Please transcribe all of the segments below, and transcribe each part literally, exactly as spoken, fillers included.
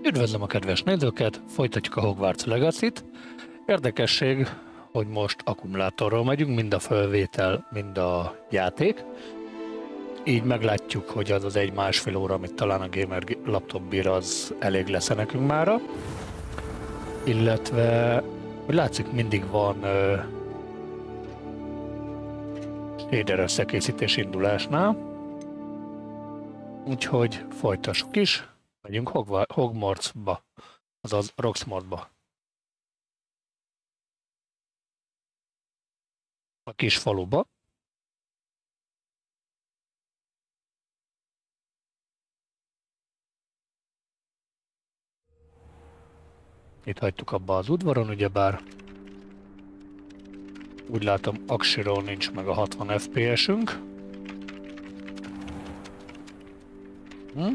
Üdvözlöm a kedves nézőket, folytatjuk a Hogwarts Legacy-t. Érdekesség, hogy most akkumulátorról megyünk, mind a felvétel, mind a játék. Így meglátjuk, hogy az az egy-másfél óra, amit talán a gamer laptop bír, az elég lesz nekünk mára. Illetve, hogy látszik, mindig van uh, shader összekészítés indulásnál. Úgyhogy folytassuk is. Megyünk Hogwartsba, azaz Roxmortba. A kis faluba. Itt hagytuk abba az udvaron, ugyebár úgy látom, aksiról nincs meg a hatvan ef pé es-ünk. Hm?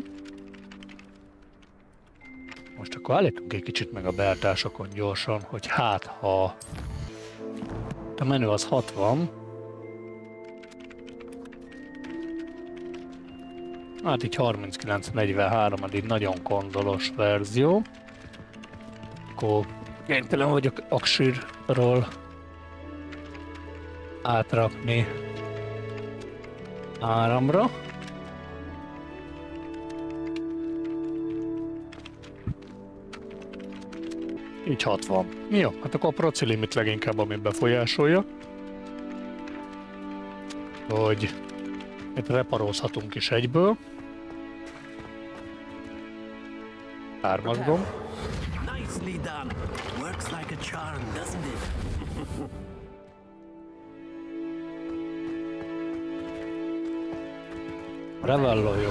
Most akkor állítunk egy kicsit meg a beállításokon gyorsan, hogy hát ha a menü az hatvan, hát így harminckilenc negyvenhárom, egy nagyon konzolos verzió, akkor kénytelen vagyok aksírról átrakni áramra. Így hatvan. Jó, hát akkor a proci limit leginkább, ami befolyásolja, hogy itt reparózhatunk is egyből. Hármas gomb. Revello jó.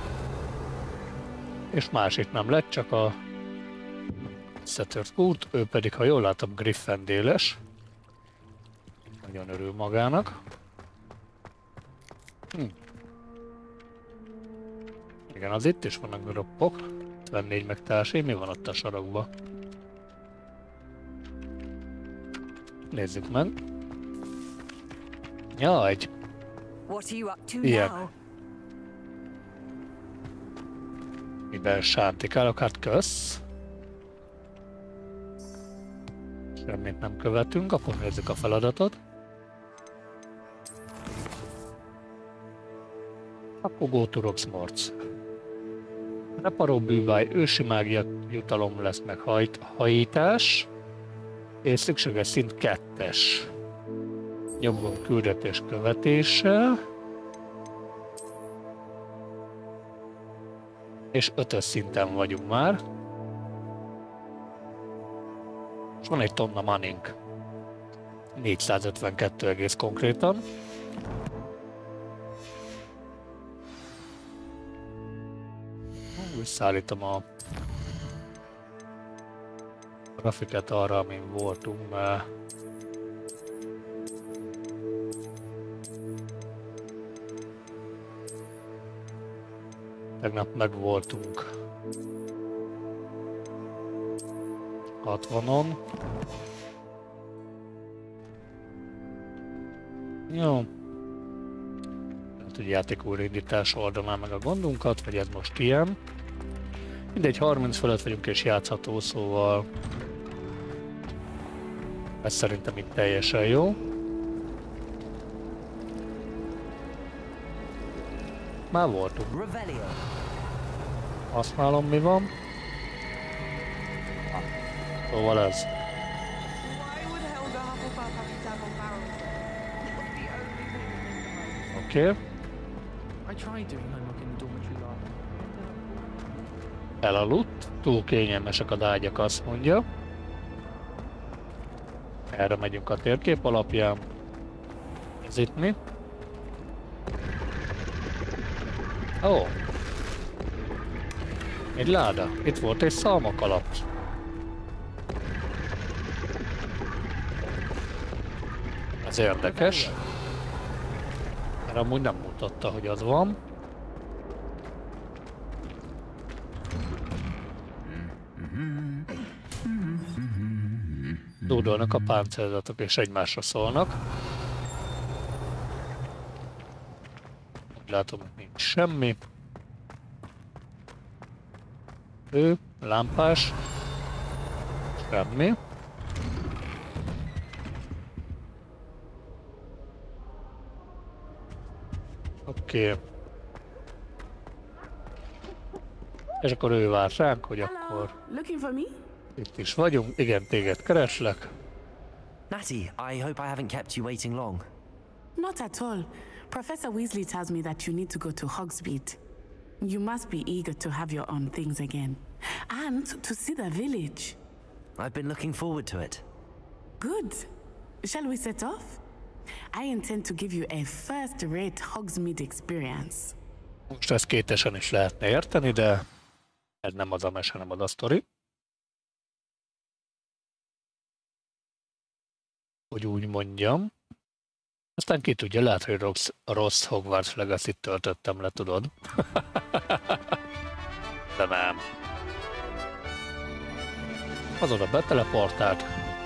És másik nem lett, csak a Szetört út, ő pedig, ha jól látom, Gryffindéles. Nagyon örül magának. Hm. Igen, az itt is vannak droppok. ötvennégy meg társé, mi van ott a sarokba? Nézzük meg. Ja, egy ilyen. Miben sántikálok, hát kösz. Semmit nem követünk, akkor nézzük a feladatot. Akkor go to Roxmorts. Reparó bűváj, ősi mágia jutalom lesz meg hajt, hajítás, és szükséges szint kettes. Nyomgomb küldetés követése. És ötös szinten vagyunk már. És van egy tonna moneynk. négyszázötvenkettő egész konkrétan. Visszaállítom a grafikát arra, amin voltunk, mert tegnap meg voltunk hatvanon. Jó. Hát, hogy játék újraindítás oldalán meg a gondunkat, vagy ez most ilyen. Mindegy, harminc fölött vagyunk és játszható, szóval ez szerintem itt teljesen jó. Már voltunk. Használom, mi van. Szóval ez. Oké. Okay. Elaludt, túl kényelmesek a ágyak, azt mondja. Erre megyünk a térkép alapján. Ez itt mi? Ó! Oh. Egy láda. Itt volt egy szalmakalap. Ez érdekes. Mert amúgy nem mutatta, hogy az van. Dúdolnak a páncélzatok és egymásra szólnak. Úgy látom, hogy nincs semmi. Ő lámpás. Semmi. Oké. Okay. És akkor ő vár ránk, hogy akkor itt is vagyunk. Igen, téged kereslek. Natty, I hope I haven't kept you waiting long. Not at all. Professor Weasley tells me that you need to go to Hogsmeade. You must be eager to have your own things again. And to see the village. I've been looking forward to it. Good. Shall we set off? I intend to give you a first-rate Hogsmeade experience. Most ezt kétesen is lehetne érteni, de ez nem az a mese, nem az a sztori. Hogy úgy mondjam. Aztán ki tudja, lehet, hogy rossz, rossz Hogwarts Legacy-t töltöttem le, tudod? De nem. Az oda beteleportált.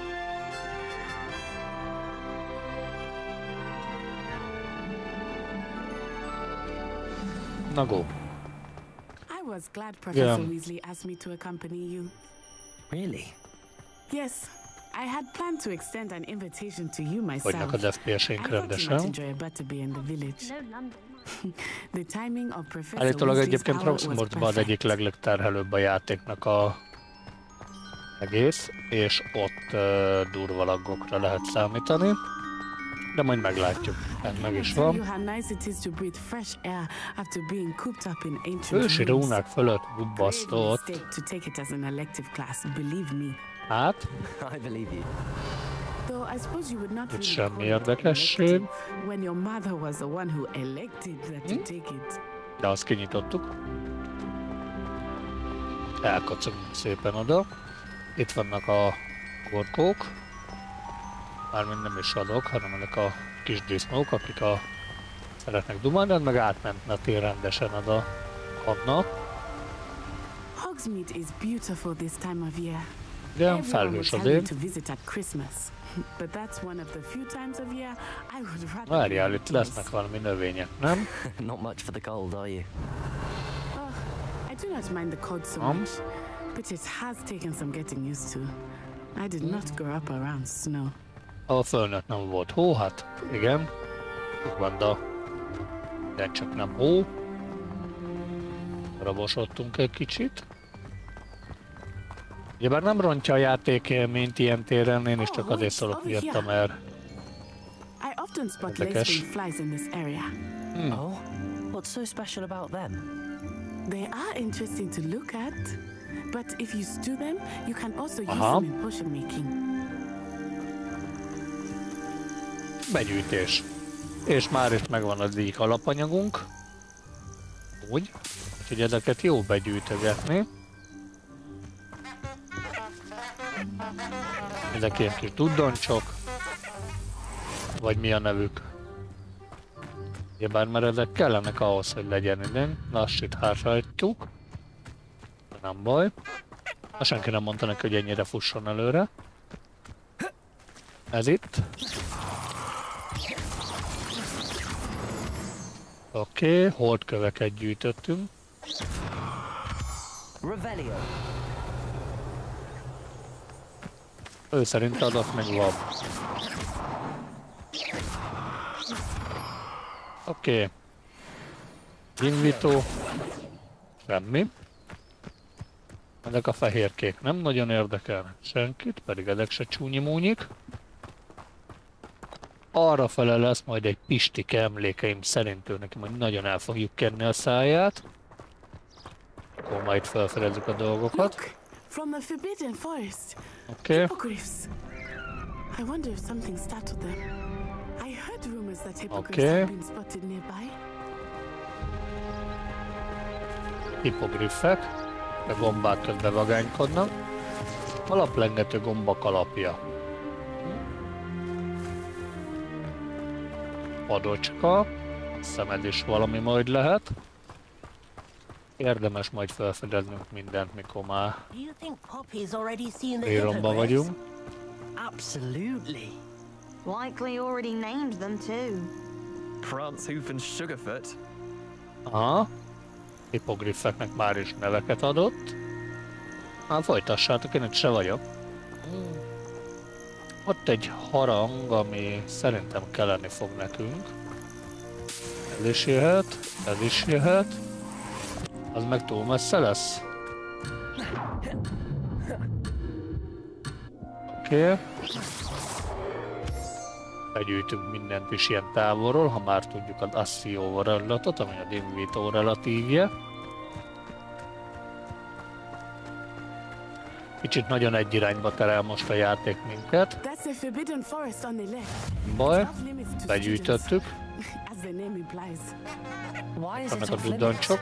Na go. I was glad Professor yeah. Weasley asked me to accompany you. Really? Yes. I had planned to extend an invitation to you myself. Hogynak az ef pé es-ink rendesen. Állítólag egyébként Roxmortban az egyik leglegterhelőbb a játéknak a egész, és ott uh, durva laggokra lehet számítani. De majd meglátjuk. Ez meg is van. Ősi rúnák fölött gubbasztott. Hát? Itt semmi érdekesség. De azt kinyitottuk. Elkacogunk szépen oda. Itt vannak a korkók. Mármint nem is adok, hanem ezek a kis disznók, akik a szeretnek dumálni, meg átment Nati rendesen oda adnak. Hogsmeade is beautiful this time of year. Igen, felhős az én. Várjál, itt lesznek valami növények, nem? Not much for the cold, are you? I do not mind the cold so much, but it has taken some getting used to. I did not grow up around snow. A földnek nem volt hó, hát igen. Itt van, de, de csak nem hó. Rabosodtunk egy kicsit. Ugyebár nem rontja a játékélményt ilyen téren, én is csak azért szólok miatta, mert érdekes. Hmm. Oh, what's so special about them? They are interesting to look at, but if you stew them, you can also use Aha. them in potion making. Begyűjtés. És már is megvan az egyik alapanyagunk. Úgy. Úgyhogy ezeket jó begyűjtögetni. Ezek ilyen kis duddoncsok. Vagy mi a nevük. Ugyebár mert ezek kellenek ahhoz, hogy legyen idén. Lassit hátráltjuk. Nem baj. Ha senki nem mondta neki, hogy ennyire fusson előre. Ez itt. Oké, okay, holdköveket gyűjtöttünk. Revelio. Ő szerint adott meg van. Oké. Okay. Invito. Semmi. Ezek a fehérkék nem nagyon érdekelnek senkit, pedig ezek se csúnyi-múnyik. Arra fele lesz majd egy Pistike, emlékeim szerint ő neki majd nagyon el fogjuk kenni a száját. Akkor majd felfedezzük a dolgokat. Oké. Okay. Oké. Okay. Hippogriffek. A gombák közben vagánykodnak. Alaplengető gombak alapja. Padocska. Szemed is valami majd lehet. Érdemes majd felfedeznünk mindent, mikor már ríromba vagyunk. Absolutely. Likely already named them too. Prancehoof and Sugarfoot. Aha. Hippogriffeknek már is neveket adott. Hát folytassátok, én itt se vagyok. Ott egy harang, ami szerintem kelleni fog nekünk. Ez is jöhet, ez is jöhet. Az meg túl messze lesz. Oké. Okay. Begyűjtünk mindent is ilyen távolról, ha már tudjuk az Assio relatot, ami a Invito relatívje. Kicsit nagyon egy irányba terel most a játék minket. Baj, begyűjtöttük. Vannak a duddancsok.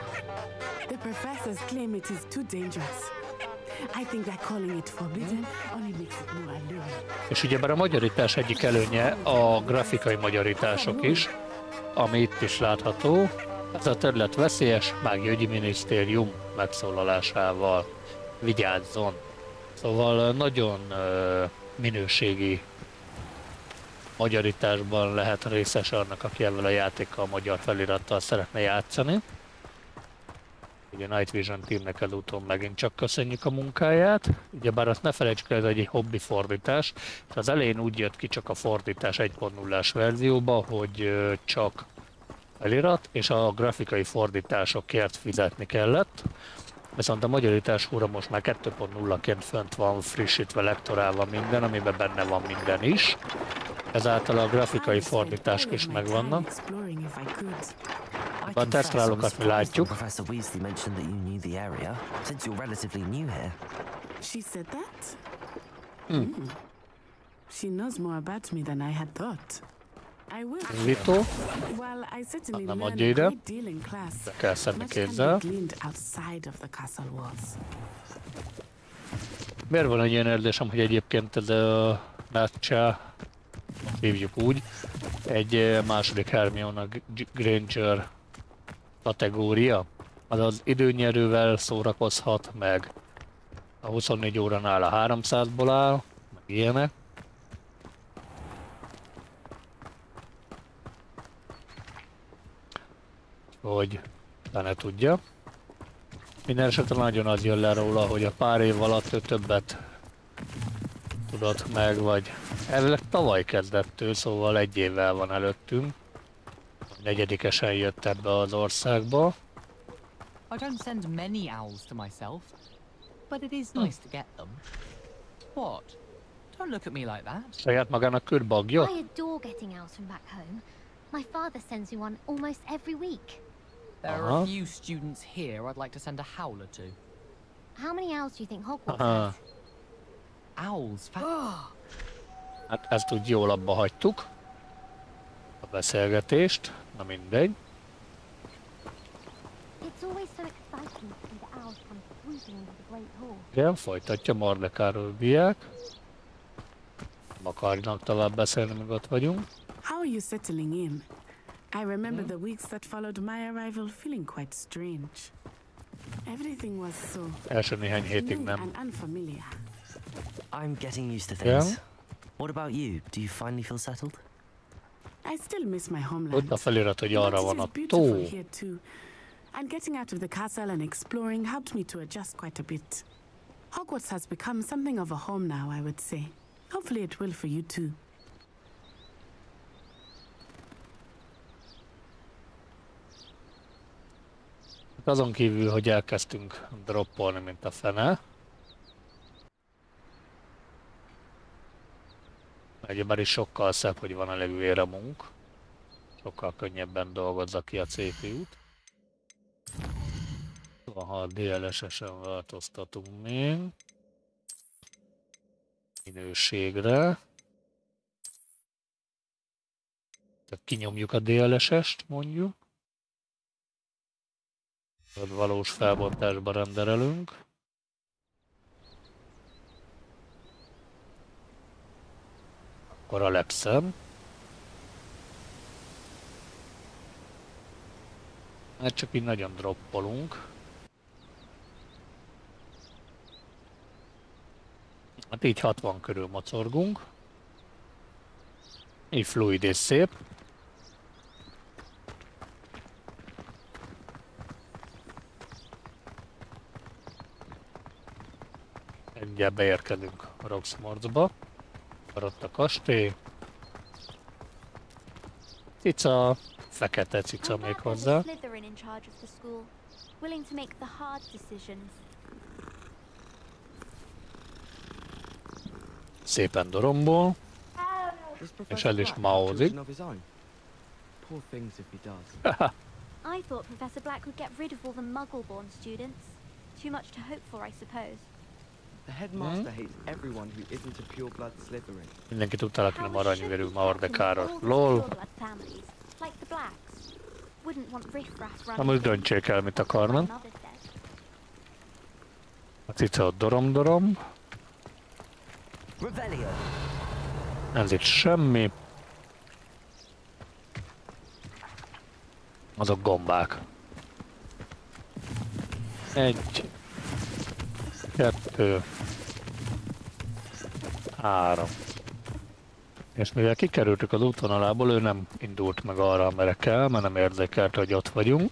És ugyebár a magyarítás egyik előnye a grafikai magyarítások is, ami itt is látható. Ez a terület veszélyes, Mágiaügyi Minisztérium megszólalásával. Vigyázzon! Szóval nagyon uh, minőségi magyarításban lehet részes annak, aki ezzel a játékkal, a magyar felirattal szeretne játszani. Ugye Night Vision Teamnek ezúton megint csak köszönjük a munkáját. Ugyebár azt ne felejtsük el, ez egy hobbi fordítás. Az elején úgy jött ki csak a fordítás egy pont nullás verzióba, hogy uh, csak felirat, és a grafikai fordításokért fizetni kellett. Viszont a magyarítás húra most már kettő pont nullaként fönt van, frissítve, lektorálva minden, amiben benne van minden is. Ezáltal a grafikai fordítások is megvannak. A tesztrálókat mi látjuk. Professor Weasley mentioned that you knew the area, since you're relatively new here. She said that? Hmm. Mm. She knows more about me than I had thought. I will. Vito. Well, I certainly Nem learned adja a ide. great deal in class. Be kell szedni Much can kézzel. be gleaned outside of the castle walls. Miért van egy ilyen érzésem, hogy egyébként ez a Natcha, hívjuk úgy, egy második Hermione Granger kategória, azaz időnyerővel szórakozhat, meg a huszonnégy óránál a háromszázból áll, meg ilyenek. Hogy ne tudja. Minden esetre nagyon az jön le róla, hogy a pár év alatt ő többet tudott meg, vagy elvileg tavaly kezdettől, szóval egy évvel van előttünk. Negyedikesen jött ebbe az országba. I don't send many owls to myself, but it is nice to get them. What? Don't look at me like that. Saját magának kürbagja? I adore getting owls from back home. My father sends me one almost every week. There are a few students here I'd like to send a howler to. How many owls do you think Hogwarts Aha. has? Owls? Hát ezt úgy jól abba hagytuk. A beszélgetést. Na mindegy. It's always so exciting to see the owls come swooping into the Great Hall. Igen, folytatja Mardekáról biák. Nem akarnak tovább beszélni, míg ott vagyunk. How are you settling in? I remember the weeks that followed my arrival feeling quite strange. Everything was so Első néhány hétig new nem. and unfamiliar. I'm getting used to things. Yeah. What about you? Do you finally feel settled? I still miss my homeland. Ott a felirat, hogy But arra it van is a beautiful tó. here too. And getting out of the castle and exploring helped me to adjust quite a bit. Hogwarts has become something of a home now, I would say. Hopefully it will for you too. Azon kívül, hogy elkezdtünk droppolni, mint a fene. Egyébként is sokkal szebb, hogy van elég véramunk. Sokkal könnyebben dolgozza ki a cé pé út. Ha a dé el es-esen változtatunk még. Minőségre. Tehát kinyomjuk a dé el es-est, mondjuk. Valós felbontásba renderelünk. Akkor a legszebb. Hát csak így nagyon droppolunk. Hát így hatvan körül mocorgunk. Így fluid és szép. mindjárt beérkezünk Roxmorcba. Ott a kastély. Cica, fekete cica még hozzá. Szépen dorombol. És el is maózik. I thought Professor Black would get rid of all the Muggle-born students. Too much to hope for, I suppose. The headmaster hates everyone who isn't a pure-blood Slytherin. Mindenki tudta, aki nem aranyverő Mardekára. Lol. Like the Blacks. Wouldn't want riff-raff Na most döntsék el, mit akarnak. A cica ott dorom-dorom. Ez itt semmi. Azok gombák. Egy. Kettő. Három. És mivel kikerültük az útvonalából, ő nem indult meg arra, amerre kell, mert nem érzékelte, hogy ott vagyunk.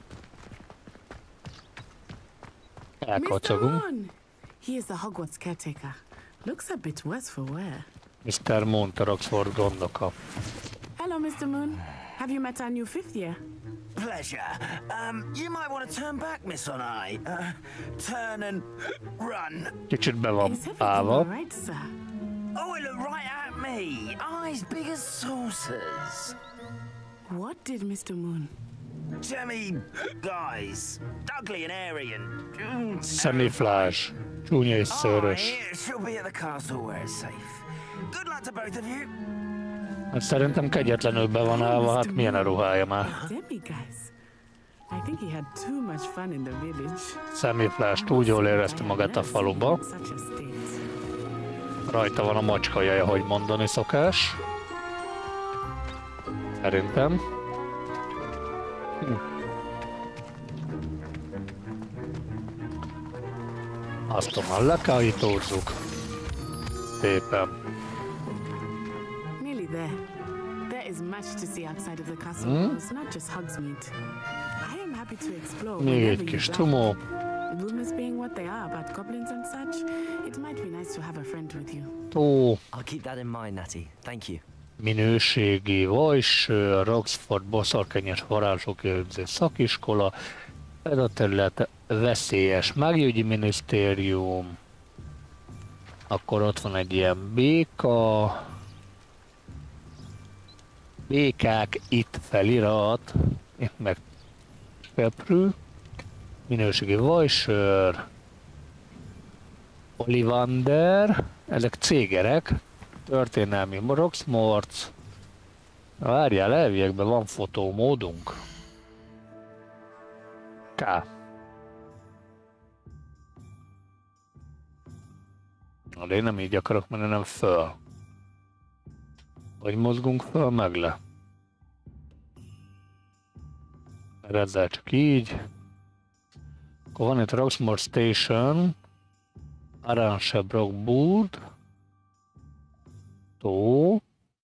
Elkacagunk. He is the Hogwarts caretaker. Looks a bit worse for wear. miszter Moon, a Roxford gondoka. Hello, mister Moon. Have you met our new fifth year? Pleasure. Um, you might want to turn back, Miss Onai. Uh, turn and run. Kicsit be van Is everything állva. all right, sir? Oh, it looked right at me. Eyes big as saucers. What did mister Moon? Jemmy, guys, ugly and airy and... Mm, Szemiflás. Csúnya és szőrös. Alright, she'll be at the castle where it's safe. Good luck to both of you. Hát szerintem kegyetlenül be van állva, hát milyen a ruhája már. Demi, guys. I think he had too much fun in the village. Szemiflás úgy jól érezte magát a faluba. Rajta van a macskaja, ahogy mondani szokás. Szerintem. Hm. Aztán lekállítózzuk. Szépen. Nearly there. There is much to see outside of the castle Hmm? walls, not just Hogsmeade. I am happy to explore Még wherever egy kis you csomó. Rumors being what they are about goblins and such, it might be nice to have a friend with you. Tó. I'll keep that in mind, Natty. Thank you. Minőségi vajső, Roxford boszorkányos varázslóképző szakiskola. Ez a terület veszélyes mágiaügyi minisztérium. Akkor ott van egy ilyen béka. Békák itt felirat. Itt meg seprű. Minőségi vajsör. Ollivander. Ezek cégerek. Történelmi Roxmorc. Várjál, elviekben van fotómódunk. K. De én nem így akarok menni, nem föl. Vagy mozgunk föl, meg le. Mert ezzel csak így. Akkor van itt Roxmore Station. Arrange Brockwood. Tó.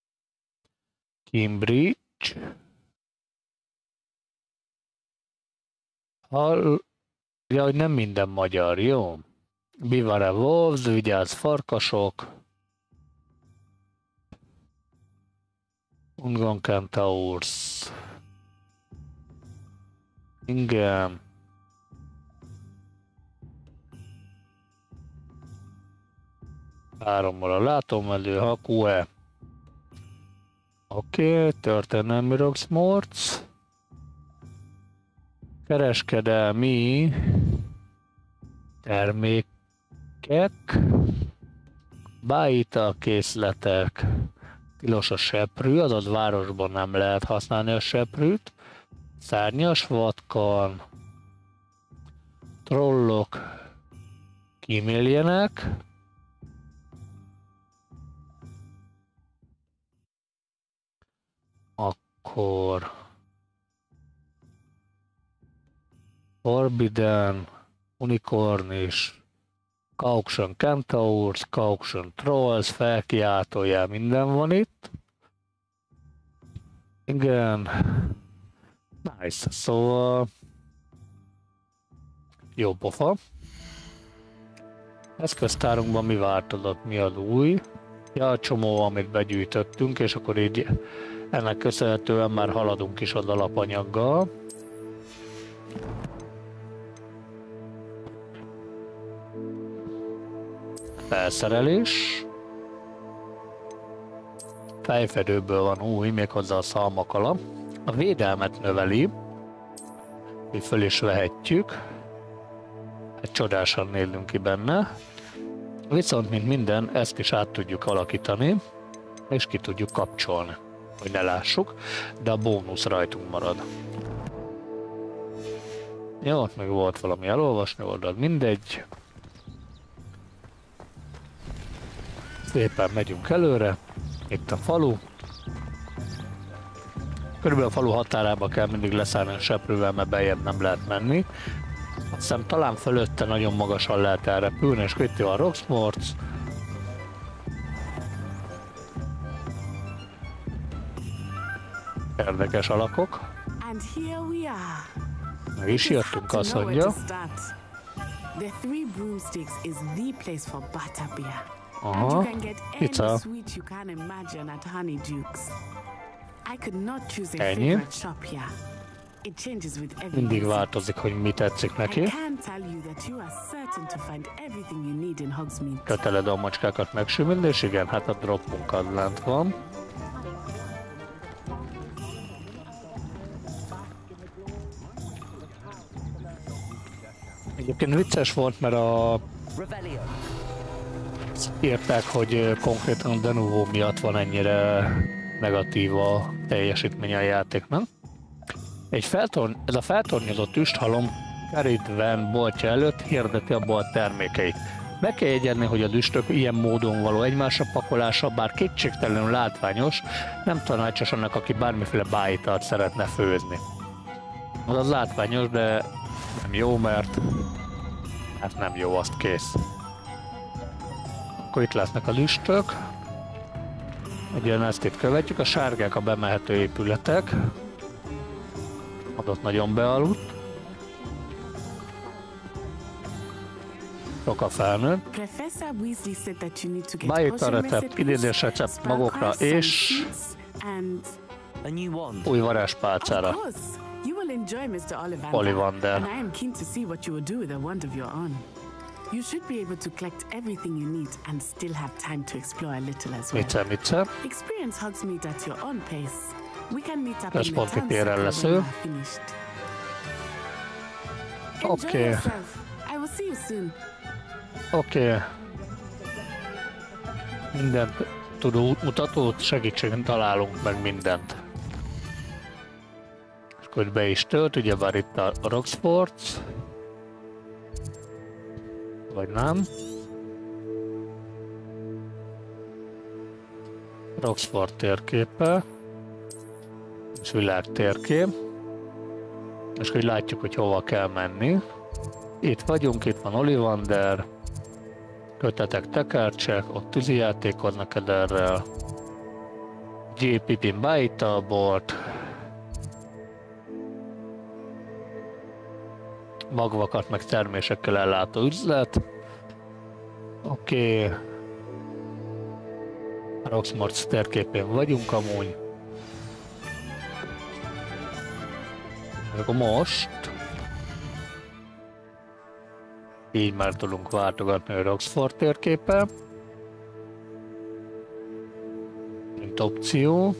Cambridge. Hall... Ja, hogy nem minden magyar, jó? Bivare Wolves, vigyázz farkasok. Ungon Centaurs. Igen. Hárommal a látómelő, Hakue. Oké, okay, történelmi Roxmorc. Kereskedelmi termékek. Bájita készletek. Tilos a seprű, azaz városban nem lehet használni a seprűt. Szárnyas vatkan. Trollok kíméljenek. Akkor Forbidden, Unicorn és Cauction Centaurs, Cauction Trolls, felkiáltójel, minden van itt. Igen. Nice, szóval jó pofa. Eszköztárunkban mi változott, mi az új? Ja, a csomó, amit begyűjtöttünk, és akkor így ennek köszönhetően már haladunk is az alapanyaggal. Felszerelés. Fejfedőből van új, méghozzá a szalmakala. A védelmet növeli, mi föl is vehetjük. Egy csodásan nézünk ki benne. Viszont, mint minden, ezt is át tudjuk alakítani, és ki tudjuk kapcsolni, hogy ne lássuk, de a bónusz rajtunk marad. Jó, ott meg volt valami elolvasni oldal, mindegy. Szépen megyünk előre, itt a falu. Körülbelül a falu határába kell mindig leszállni a seprővel, mert bejebb nem lehet menni. Azt hiszem talán fölötte nagyon magasan lehet elrepülni, és itt a Roxmorts. Érdekes alakok. Meg is jöttünk, azt mondja. The Three Broomsticks is the place for butterbeer. Aha, and you can get any pizza. sweet you can imagine at Honeyduke's. I could not choose a Ennyi. favorite shop here. It changes with every Mindig visit. változik, hogy mi tetszik I neki. can tell you that you are certain to find everything you need in Hogsmeade. Köteled a macskákat megsümülni, és igen, hát a droppunk az lent van. Egyébként vicces volt, mert a... írták, hogy konkrétan a Denuvo miatt van ennyire negatív a teljesítmény a játéknak. Egy feltorny... Ez a feltornyozott üsthalom Caridwen boltja előtt hirdeti abból a termékeit. Meg kell jegyezni, hogy a üsttök ilyen módon való egymásra pakolása, bár kétségtelenül látványos, nem tanácsos annak, aki bármiféle bájitalt szeretne főzni. Az az látványos, de nem jó, mert hát nem jó, azt kész. Akkor itt lesznek a lüstök. Ugyan ezt itt követjük, a sárgák a bemehető épületek. Adott nagyon bealudt. Sok a felnőtt. Professor Weasley said that you need to get Bájut a potion recept, recipes, idézés recept magukra spellcards, és some sheets, and A new wand. új of varázspálcára. course, you will enjoy mister Ollivander, Ollivander. and I am keen to see what you will do with a wand of your own. You should be able to collect everything you need and still have time to explore a little as well. Mice, mice. Experience Hogsmeade at your own pace. We can meet up in the Központi town téren circle lesz when ő. you are finished. Enjoy Oké. yourself. I will see you soon. Oké. Okay. Mindent tudó útmutatót, segítségen találunk meg mindent. És akkor be is tölt, ugyebár itt a Roxforts. Vagy nem. Roxfort térképe. És világ térkép. És hogy látjuk, hogy hova kell menni. Itt vagyunk, itt van Ollivander. Kötetek, tekercsek, ott tűzijátékoznak Ederrel. J. Pippin bájtalbolt. Magvakat meg termésekkel ellátó üzlet. Oké. Okay. Roxmorts térképén vagyunk amúgy. Akkor most így már tudunk váltogatni a Roxfort térképe. Mint opció.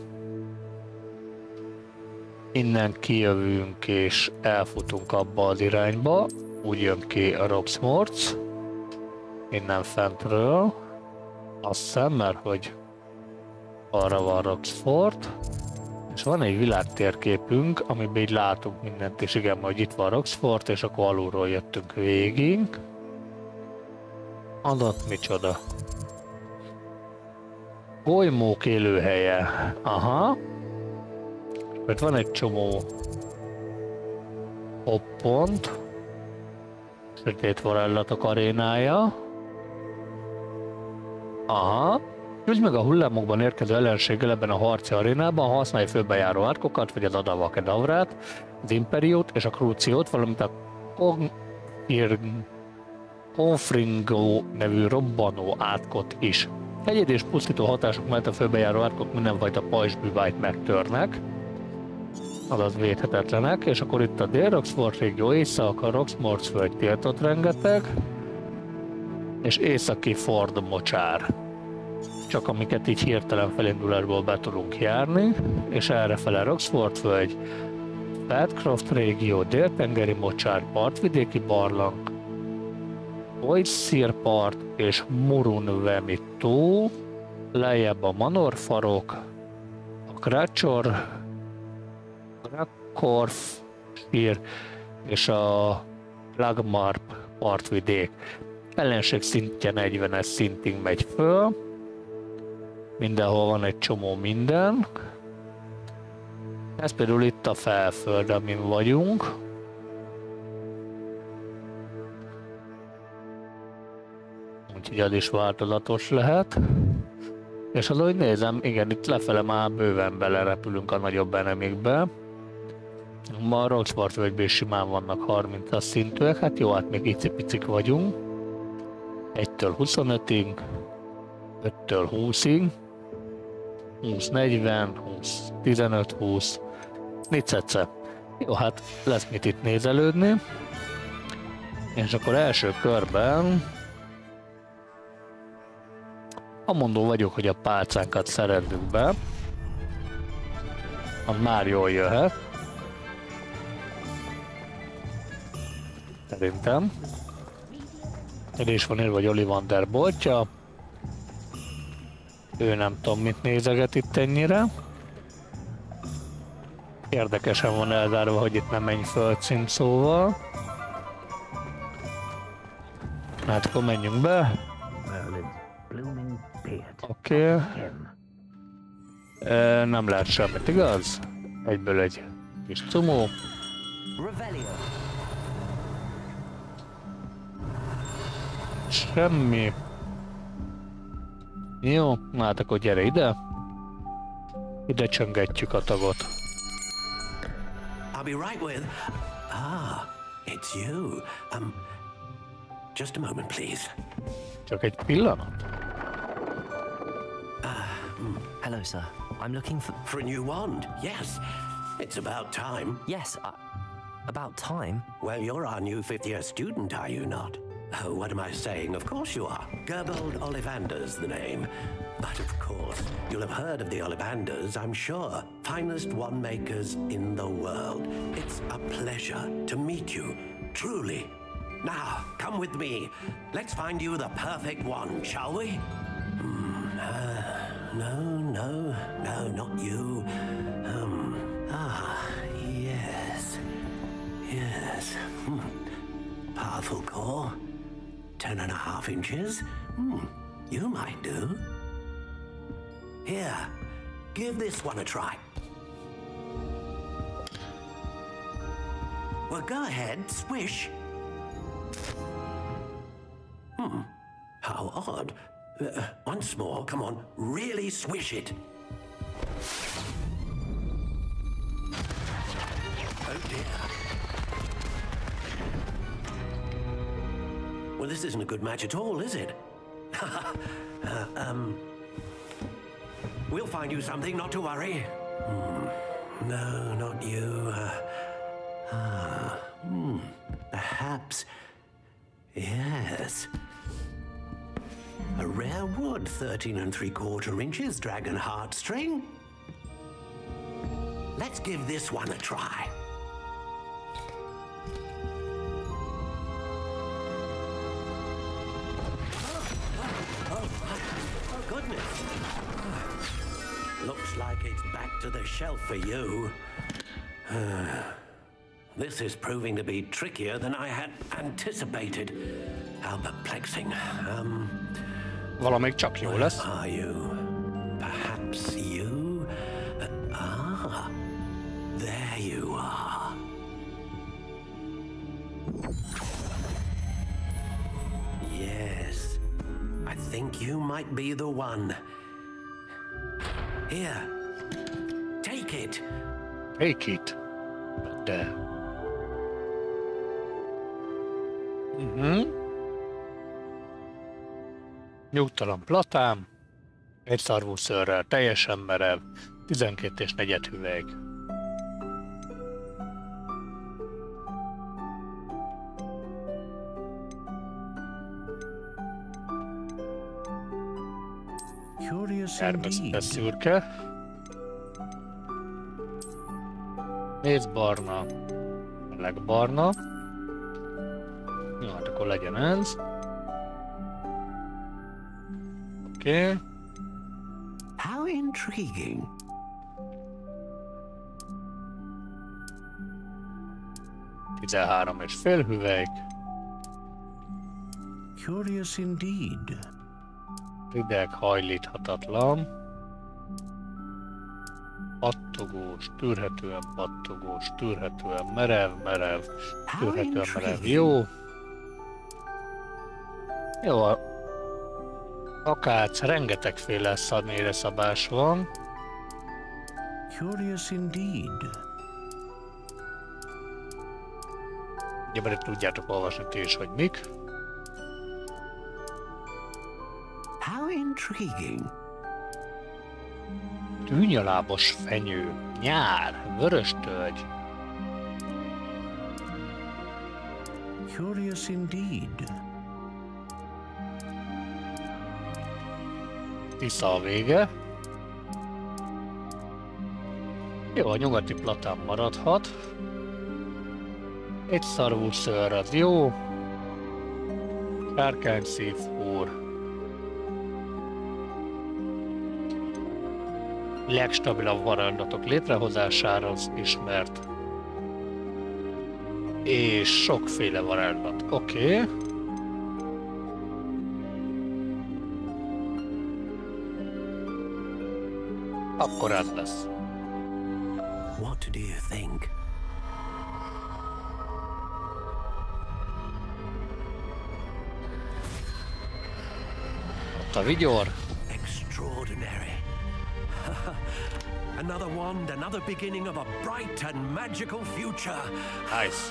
Innen kijövünk és elfutunk abba az irányba. Úgy jön ki a Roxmorts. Innen fentről. Azt hiszem, mert hogy arra van Roxfort. És van egy világtérképünk, amiben így látunk mindent, és igen, hogy itt van Roxfort, és akkor alulról jöttünk végig. Adott micsoda. Golymók élőhelye. Aha. Itt van egy csomó hoppont. Sötét varázslatok arénája. Aha. Küldj meg a hullámokban érkező ellenséggel ebben a harci arénában, használj főbejáró árkokat, vagy az Avada Kedavrát, az Imperiót és a Cruciót, valamint a Cogir... Onfringo nevű robbanó átkot is. Egyedi és pusztító hatások mellett a főbejáró átkok mindenfajta pajzsbűvájt megtörnek, azaz védhetetlenek, és akkor itt a Dél-Roxford régió, észak, Roxmorc föld tiltott rengeteg, és északi Ford mocsár. Csak amiket így hirtelen felindulásból be tudunk járni, és errefele Roxford föld, Badcroft régió, déltengeri mocsár, partvidéki barlang, Oiszir part és Murunvemi tó, lejjebb a Manorfarok, a Krácsor, Krakorf sír és a Lagmarp partvidék. Ellenség szintje negyvenes szintig megy föl, mindenhol van egy csomó minden. Ez például itt a felföld, amin vagyunk. Úgyhogy az is változatos lehet. És az, hogy nézem, igen, itt lefele már bőven belerepülünk a nagyobb enemikbe. Ma a Roxford völgyben simán vannak harmincas szintűek, hát jó, hát még icipicik vagyunk. egytől huszonötig, öttől húszig, húsz negyven, húsz tizenöt, húsz, nicece. Jó, hát lesz mit itt nézelődni. És akkor első körben amondó vagyok, hogy a pálcánkat szerezzük be. Az már jól jöhet. Szerintem. Ide is van írva, hogy Ollivander boltja. Ő nem tudom, mit nézeget itt ennyire. Érdekesen van elzárva, hogy itt nem menj földszint, szóval. Hát akkor menjünk be. Oké. Okay. E, nem lehet semmit, igaz? Egyből egy kis cumó. Semmi. Jó, hát akkor gyere ide. Ide csöngetjük a tagot. I'll be right with. Ah, it's you. Um, just a moment, please. Csak egy pillanat. Uh, mm. Hello, sir. I'm looking for... For a new wand, yes. It's about time. Yes, uh, about time? Well, you're our new fifth-year student, are you not? Oh, what am I saying? Of course you are. Gerbold Ollivander's the name. But of course, you'll have heard of the Ollivanders, I'm sure. Finest wand makers in the world. It's a pleasure to meet you, truly. Now, come with me. Let's find you the perfect wand, shall we? Mm, uh, no, no, no, not you. Um, ah, yes. Yes. Hmm. Powerful core. Ten and a half inches. Hmm. You might do. Here, give this one a try. Well, go ahead, swish. Hmm, how odd. Uh, once more, come on, really swish it. Oh dear. Well, this isn't a good match at all, is it? uh, um... We'll find you something, not to worry. Hmm. No, not you. Uh, ah, hmm. Perhaps... Yes. A rare wood, thirteen and three quarter inches, dragon heartstring. Let's give this one a try. Oh, oh, oh, oh goodness. Looks like it's back to the shelf for you. This is proving to be trickier than I had anticipated. How perplexing. Um, Valamelyik csak jó lesz. Where are you? Perhaps you? Uh, ah, there you are. Yes, I think you might be the one. Here, take it. Take it. De. Mhm. Nyugtalan platán, egy szarvú szőrrel, teljesen merev, tizenkét és negyed hüvelyk. Természetes szürke. Mézbarna, melegbarna. Jó, hát akkor legyen ez. Oké. Okay. How intriguing. tizenhárom és fél hüvelyk. Curious indeed. Rideg, hajlíthatatlan. Pattogós, tűrhetően pattogós, tűrhetően merev, merev, tűrhetően merev. Jó. Jó. Akác, rengetegféle szadmére szabás van. Curious indeed. Ugye, mert tudjátok olvasni ti is, hogy mik. How intriguing. Tűnyalábos fenyő, nyár, vöröstölgy. Curious indeed. Tisza a vége. Jó, a nyugati platán maradhat. Egy szarvú szőr az jó. Sárkány szívfúr. Legstabilabb varázslatok létrehozására az ismert. És sokféle varázslat. Oké. Okay. Akkor ez lesz. What do you think? Ott a vigyor. Extraordinary. Another wand, another beginning of a bright and magical future. Nice.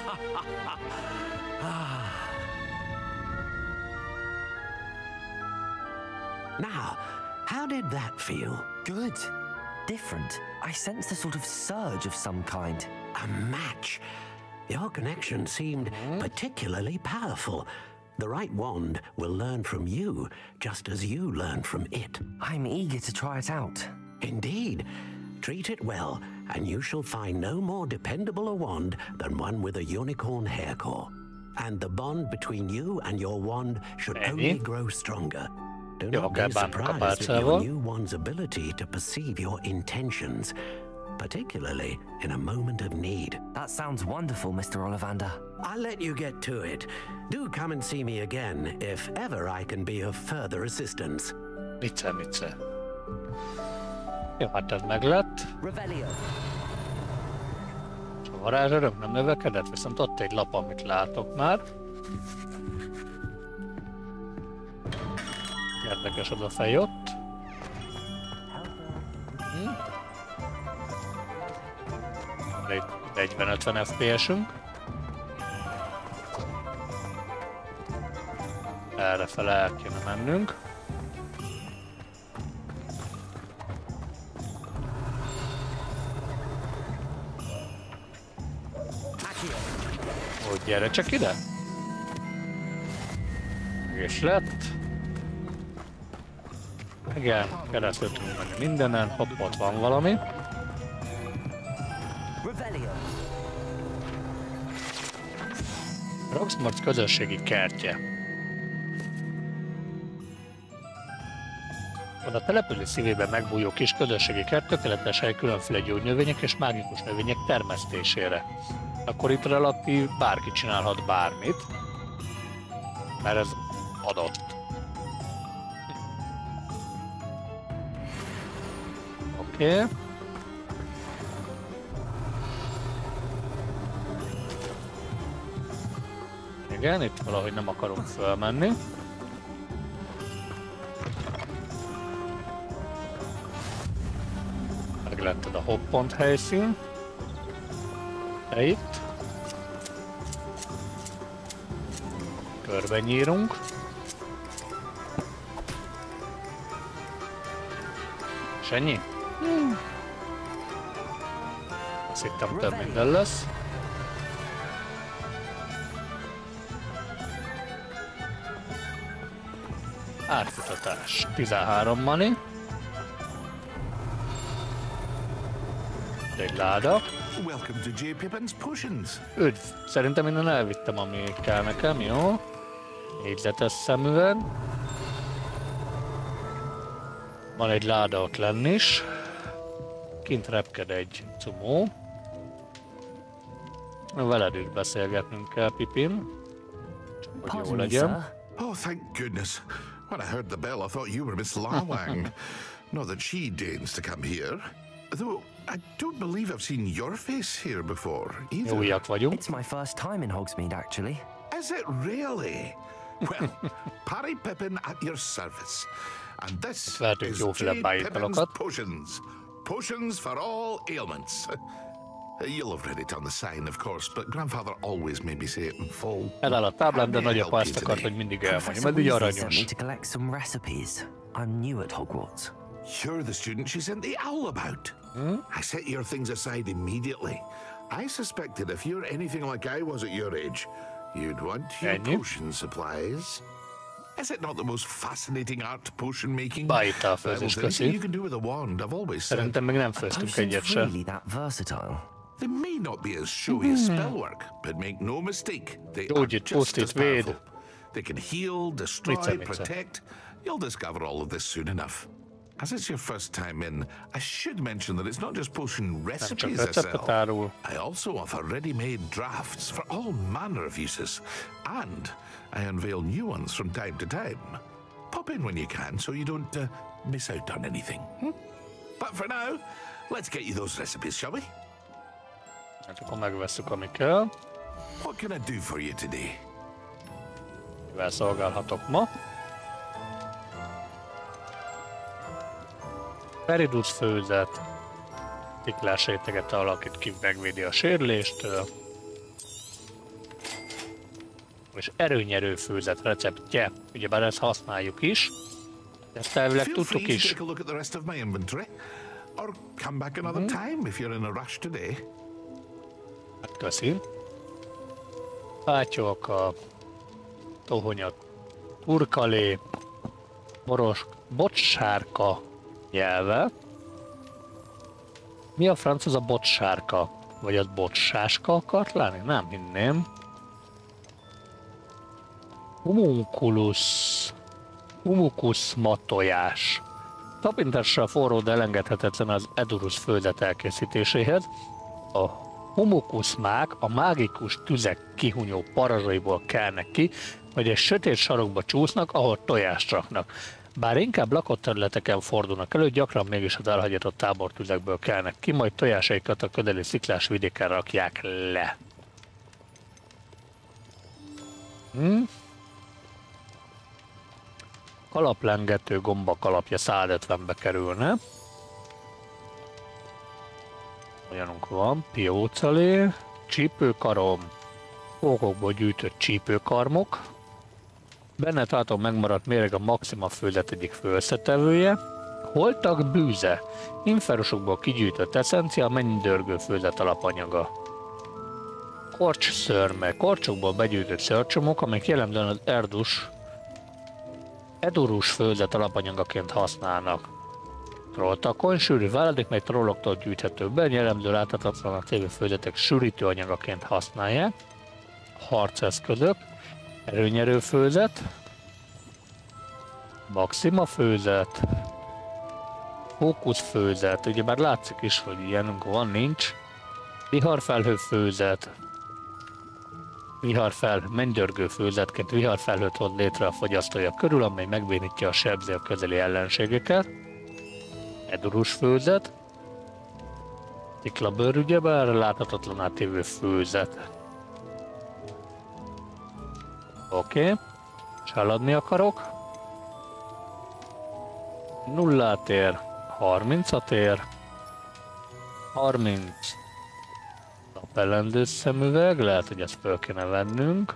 Now, how did that feel? Good. Different. I sensed a sort of surge of some kind. A match. Your connection seemed mm-hmm. particularly powerful. The right wand will learn from you, just as you learn from it. I'm eager to try it out. Indeed. Treat it well, and you shall find no more dependable a wand than one with a unicorn hair core. And the bond between you and your wand should Maybe. only grow stronger. Do Jó, not kell be bántok a surprised at pálcával. your new wand's ability to perceive your intentions, particularly in a moment of need. That sounds wonderful, Mister Ollivander. I'll let you get to it. Do come and see me again if ever I can be of further assistance. Vicce, vicce. Jó, hát ez meg lett. Revelio. És a varázsöröm nem növekedett, viszont ott egy lap, amit látok már. Érdekes az a fej ott. Hm? Egy negyven-ötven ef pé es-ünk. Errefele el kéne mennünk. Úgy, gyere csak ide! És lett. Igen, keresztül tudunk menni mindenen, hopp, ott van valami. Roxmarts közösségi kertje. A település szívében megbújó kis közösségi kert tökéletes hely különféle gyógynövények és mágikus növények termesztésére. Akkor itt relatív bárki csinálhat bármit, mert ez adott. Oké. Okay. Igen, itt valahogy nem akarunk fölmenni. Megletted a hoppont helyszín. Te itt. Körben nyírunk. És ennyi? Hmm. Azt hittem több minden lesz. Átkutatás. tizenhárom money. Egy láda. Üdv! Szerintem minden elvittem, ami kell nekem, jó? Négyzetes szemüveg. Van egy láda ott lenn is. Kint repked egy cumó. Veled is beszélgetnünk kell, Pippin. Csak hogy jó legyen. Oh, thank goodness. When I heard the bell, I thought you were Miss Lawang. Not that she deigns to come here. Though, I don't believe I've seen your face here before, either. Újak vagyunk. It's my first time in Hogsmeade, actually. Is it really? Well, Parry Pippin at your service. And this is Jade Pippin's Potions. Potions for all ailments. You'll have read it on the sign, of course, but Grandfather always made me say it in full. Eláll a táblán, de nagyapa azt akart, hogy mindig elmondja, mert így aranyos. To collect some recipes. I'm new at Hogwarts. You're the student she sent the owl about. Hmm? I set your things aside immediately. I suspected if you're anything like I was at your age, you'd want your potion supplies. Is it not the most fascinating art, potion making? Bajta a főzés, köszi. You can do with a wand, I've always said. Szerintem még nem főztünk egyet sem. Really that versatile. They may not be as showy as spellwork, but make no mistake, they are Gyógyít, just as pusztít, powerful. véd. They can heal, destroy, Mice, mice. protect. You'll discover all of this soon enough. As it's your first time in, I should mention that it's not just potion recipes I sell. I also offer ready-made drafts for all manner of uses, and I unveil new ones from time to time. Pop in when you can so you don't uh, miss out on anything. Hm? But for now, let's get you those recipes, shall we? Hát akkor megveszük, ami kell. What can I do for you today? Mivel szolgálhatok ma? Peridus főzet. Tiklás réteget alakít ki, megvédi a sérüléstől. És erőnyerő főzet receptje. Ugyebár ezt használjuk is. Ezt elvileg tudtuk is. Hát köszi. Pátyolka, tohonya, turkalé, boros, bocsárka nyelve. Mi a franc az a bocsárka? Vagy az bocsáska akart lenni? Nem hinném. Homunculus. Humukus matojás. Tapintással forró, de elengedhetetlen az Edurus főzet elkészítéséhez. A humukuszmák a mágikus tüzek kihunyó parazsaiból kelnek ki, vagy egy sötét sarokba csúsznak, ahol tojást raknak. Bár inkább lakott területeken fordulnak elő, gyakran mégis az elhagyatott tábortüzekből kelnek ki, majd tojásaikat a ködeli sziklás vidéken rakják le. Hm? Kalaplengető gomba kalapja százötvenbe kerülne. Olyanunk van, piócalé, csípőkarom, pókokból gyűjtött csípőkarmok. Benne található megmaradt méreg a Maxima főzet egyik főösszetevője. Holtak bűze, inferusokból kigyűjtött eszencia, a mennydörgő főzet alapanyaga. Korcs szörme, korcsokból begyűjtött szörcsomok, amelyek jellemzően az erdus Edurus főzet alapanyagaként használnak. Trolltakony, sűrű váladék, mely trolloktól gyűjthető be, jellemző láthatatlan a tévő főzetek sűrítő anyagaként használják. Harceszközök, erőnyerő főzet, Maxima főzet, fókusz főzet, ugye már látszik is, hogy ilyenünk van, nincs. Viharfelhő főzet, viharfel, mennydörgő főzetként viharfelhőt hoz létre a fogyasztója körül, amely megbénítja a sebzi a közeli ellenségeket. Edurus főzet, tiklabőr ugyebár, láthatatlan átévő főzet. Oké, okay. És haladni akarok. Nullát ér, harmincat ér, harminc napellendő szemüveg, lehet, hogy ezt föl kéne vennünk.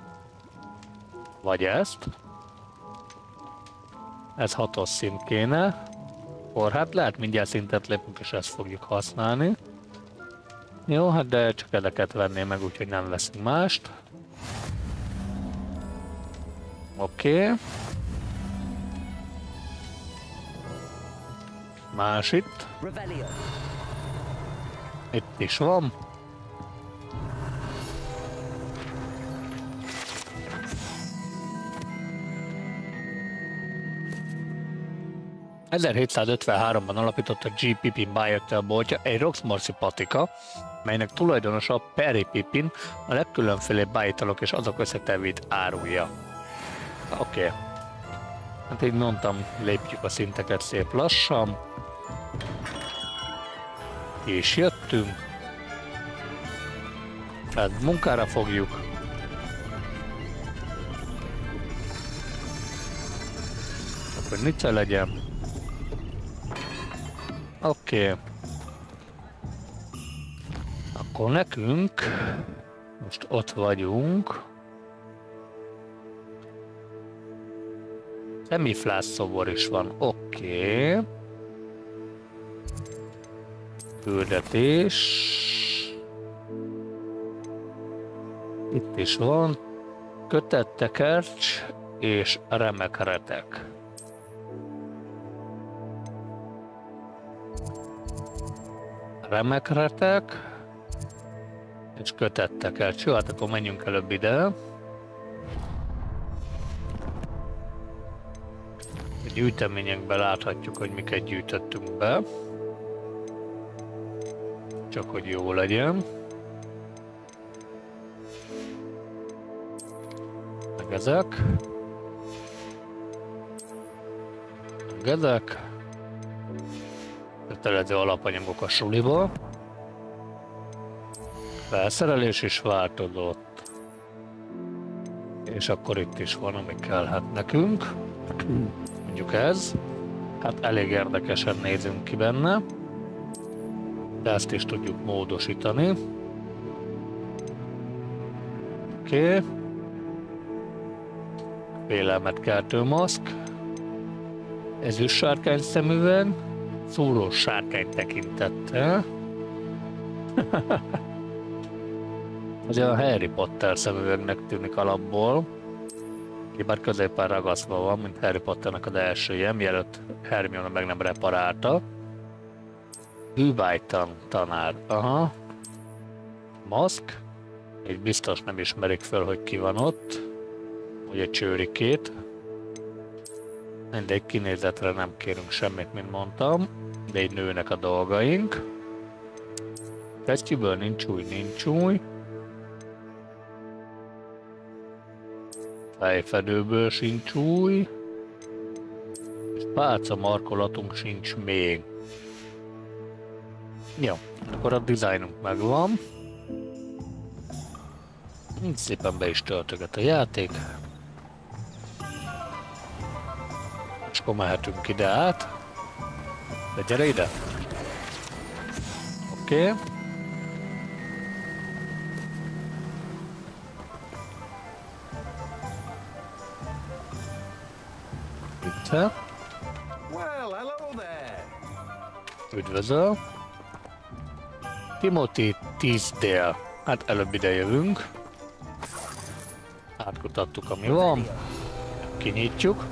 Vagy ezt. Ez hatos szint kéne. Akkor hát lehet mindjárt szintet lépünk, és ezt fogjuk használni. Jó, hát de csak ezeket venném meg, úgyhogy nem veszünk mást. Oké. Okay. Más itt. Itt is van. ezerhétszázötvenháromban alapította G. Pippin Byertel boltja egy Roxmorsi patika, melynek tulajdonosa Perry Pippin a legkülönfélébb bájitalok és azok összetevét árulja. Oké. Okay. Hát így mondtam, lépjük a szinteket szép lassan. És jöttünk. Tehát munkára fogjuk. Akkor nice legyen. Oké. Okay. Akkor nekünk most ott vagyunk. Szemiflász szobor is van. Oké. Okay. Küldetés. Itt is van. Kötett tekercs és remek retek. Remek retek és kötett tekercs. Jó, hát akkor menjünk előbb ide. A gyűjteményekben láthatjuk, hogy miket gyűjtöttünk be. Csak hogy jó legyen. Meg ezek. Meg ezek. Kötelező alapanyagok a suliba. Felszerelés is változott. És akkor itt is van, ami kellhet nekünk. Mondjuk ez. Hát elég érdekesen nézünk ki benne. De ezt is tudjuk módosítani. Oké. Okay. Félelmet keltő maszk. Ezüst sárkány szemüveg. Szúrós sárkány tekintettel. Ez a Harry Potter szemüvegnek tűnik alapból. Ki bár középen ragasztva van, mint Harry Potternek az elsője, mielőtt Hermione meg nem reparálta. Hűbájtan tanár. Aha. Maszk. Így biztos nem ismerik föl, hogy ki van ott. Ugye csőrikét. Mindegy, kinézetre nem kérünk semmit, mint mondtam. De így nőnek a dolgaink. Kesztyűből nincs új, nincs új. Fejfedőből sincs új. És pálca markolatunk sincs még. Jó, akkor a dizájnunk megvan. Így szépen be is töltöget a játék. És akkor mehetünk ide át. De gyere ide! Oké. Okay. Itt. Üdvözöl! Timothy Teasdale. Hát előbb ide jövünk. Átkutattuk, ami van. Kinyitjuk.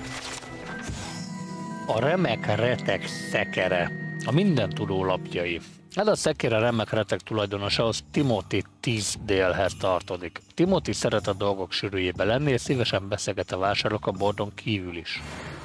A remek retek szekere. A mindentudó lapjai. Ez a szekere remek retek tulajdonosához Timothy Teasdalehez tartozik. Timothy szeret a dolgok sűrűjébe lenni, és szívesen beszélget a vásárlók a bordon kívül is.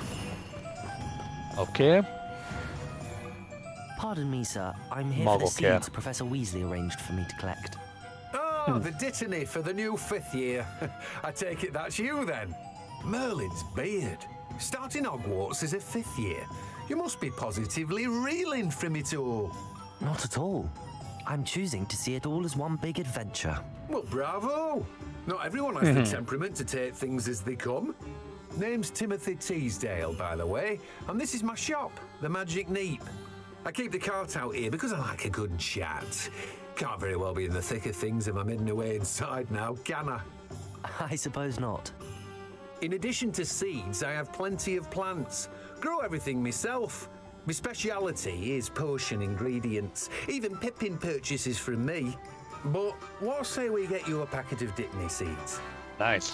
Oké. Okay. Pardon me, sir. I'm here for the seeds Professor Weasley arranged for me to collect. Oh, the dittany for the new fifth year. I take it that's you then. Merlin's beard. Starting Hogwarts as a fifth year. You must be positively reeling from it all. Not at all. I'm choosing to see it all as one big adventure. Well, bravo. Not everyone has the temperament to take things as they come. Name's Timothy Teasdale, by the way, and this is my shop, the Magic Neep. I keep the cart out here because I like a good chat. Can't very well be in the thick of things if I'm hidden away inside now, can I? I suppose not. In addition to seeds, I have plenty of plants. Grow everything myself. My speciality is potion ingredients. Even Pippin purchases from me. But what say we get you a packet of Dipney seeds? Nice.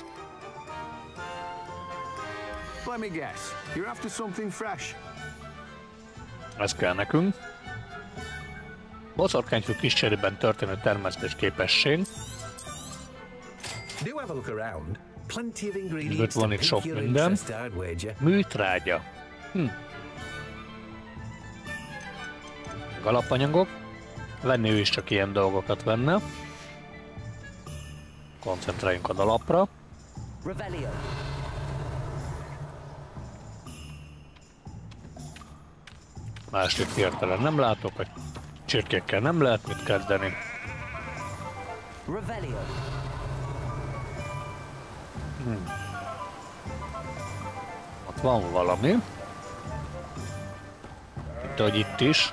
Let me guess. You're after something fresh. Ez kell nekünk. Boszorkányfű kis cserében történő termesztés képesség. Do have a look around. Plenty of ingredients. Mögött van itt sok minden. Műtrágya. Hm. Alapanyagok. Venni ő is csak ilyen dolgokat venne. Koncentráljunk az alapra. Másik hirtelen nem látok, hogy csirkékkel nem lehet mit kezdeni. Hmm. Ott van valami. Itt, hogy itt is.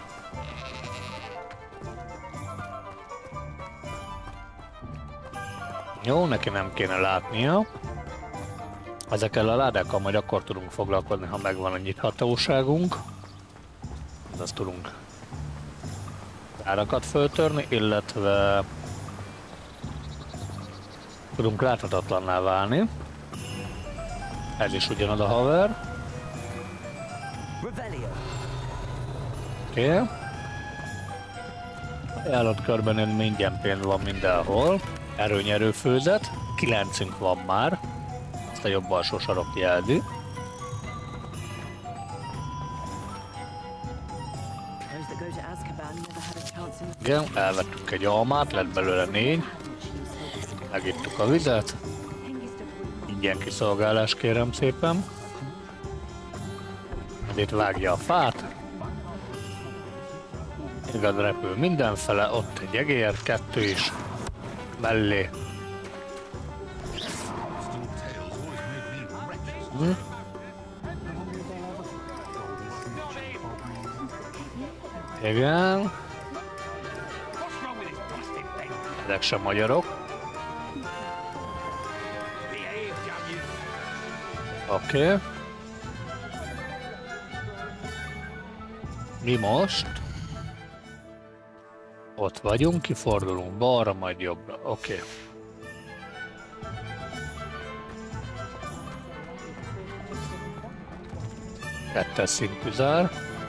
Jó, neki nem kéne látnia. Ezekkel a ládákkal majd akkor tudunk foglalkozni, ha megvan a nyithatóságunk. Azt tudunk árakat föltörni, illetve tudunk láthatatlanná válni. Ez is ugyanaz a haver. Oké. Okay. Állatkörben mindjárt pénz van mindenhol. Erőnyerő főzet. Kilencünk van már. Ezt a jobb alsó sarok jelzi. Igen, elvettük egy almát, lett belőle négy. Megittuk a vizet. Ingyen kiszolgálás, kérem szépen. Itt vágja a fát. Igaz, repül mindenfele, ott egy egér, kettő is. Mellé. Hm? Igen. Ezek sem magyarok. Oké. Okay. Mi most? Ott vagyunk, kifordulunk balra, majd jobbra. Oké. Okay. Kettes szintű zár.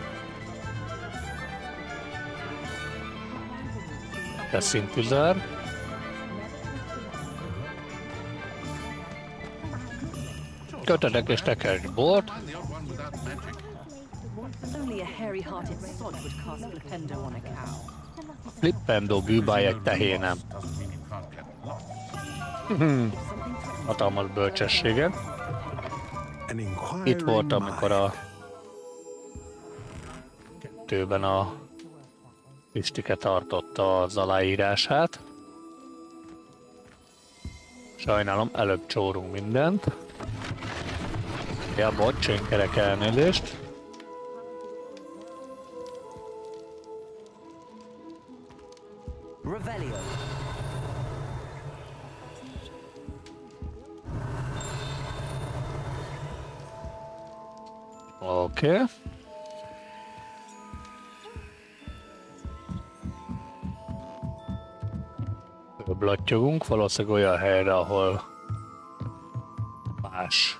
Kettes szintű zár. Kötetek és tekercs bort. Flippendó bűbáj egy tehénem. Hatalmas bölcsessége. Itt volt, amikor a kettőben a Pistike tartotta az aláírását. Sajnálom, előbb csórunk mindent. Ja, bocs, én kerek elnézést. Oké. Okay. Blattyogunk valószínűleg olyan helyre, ahol más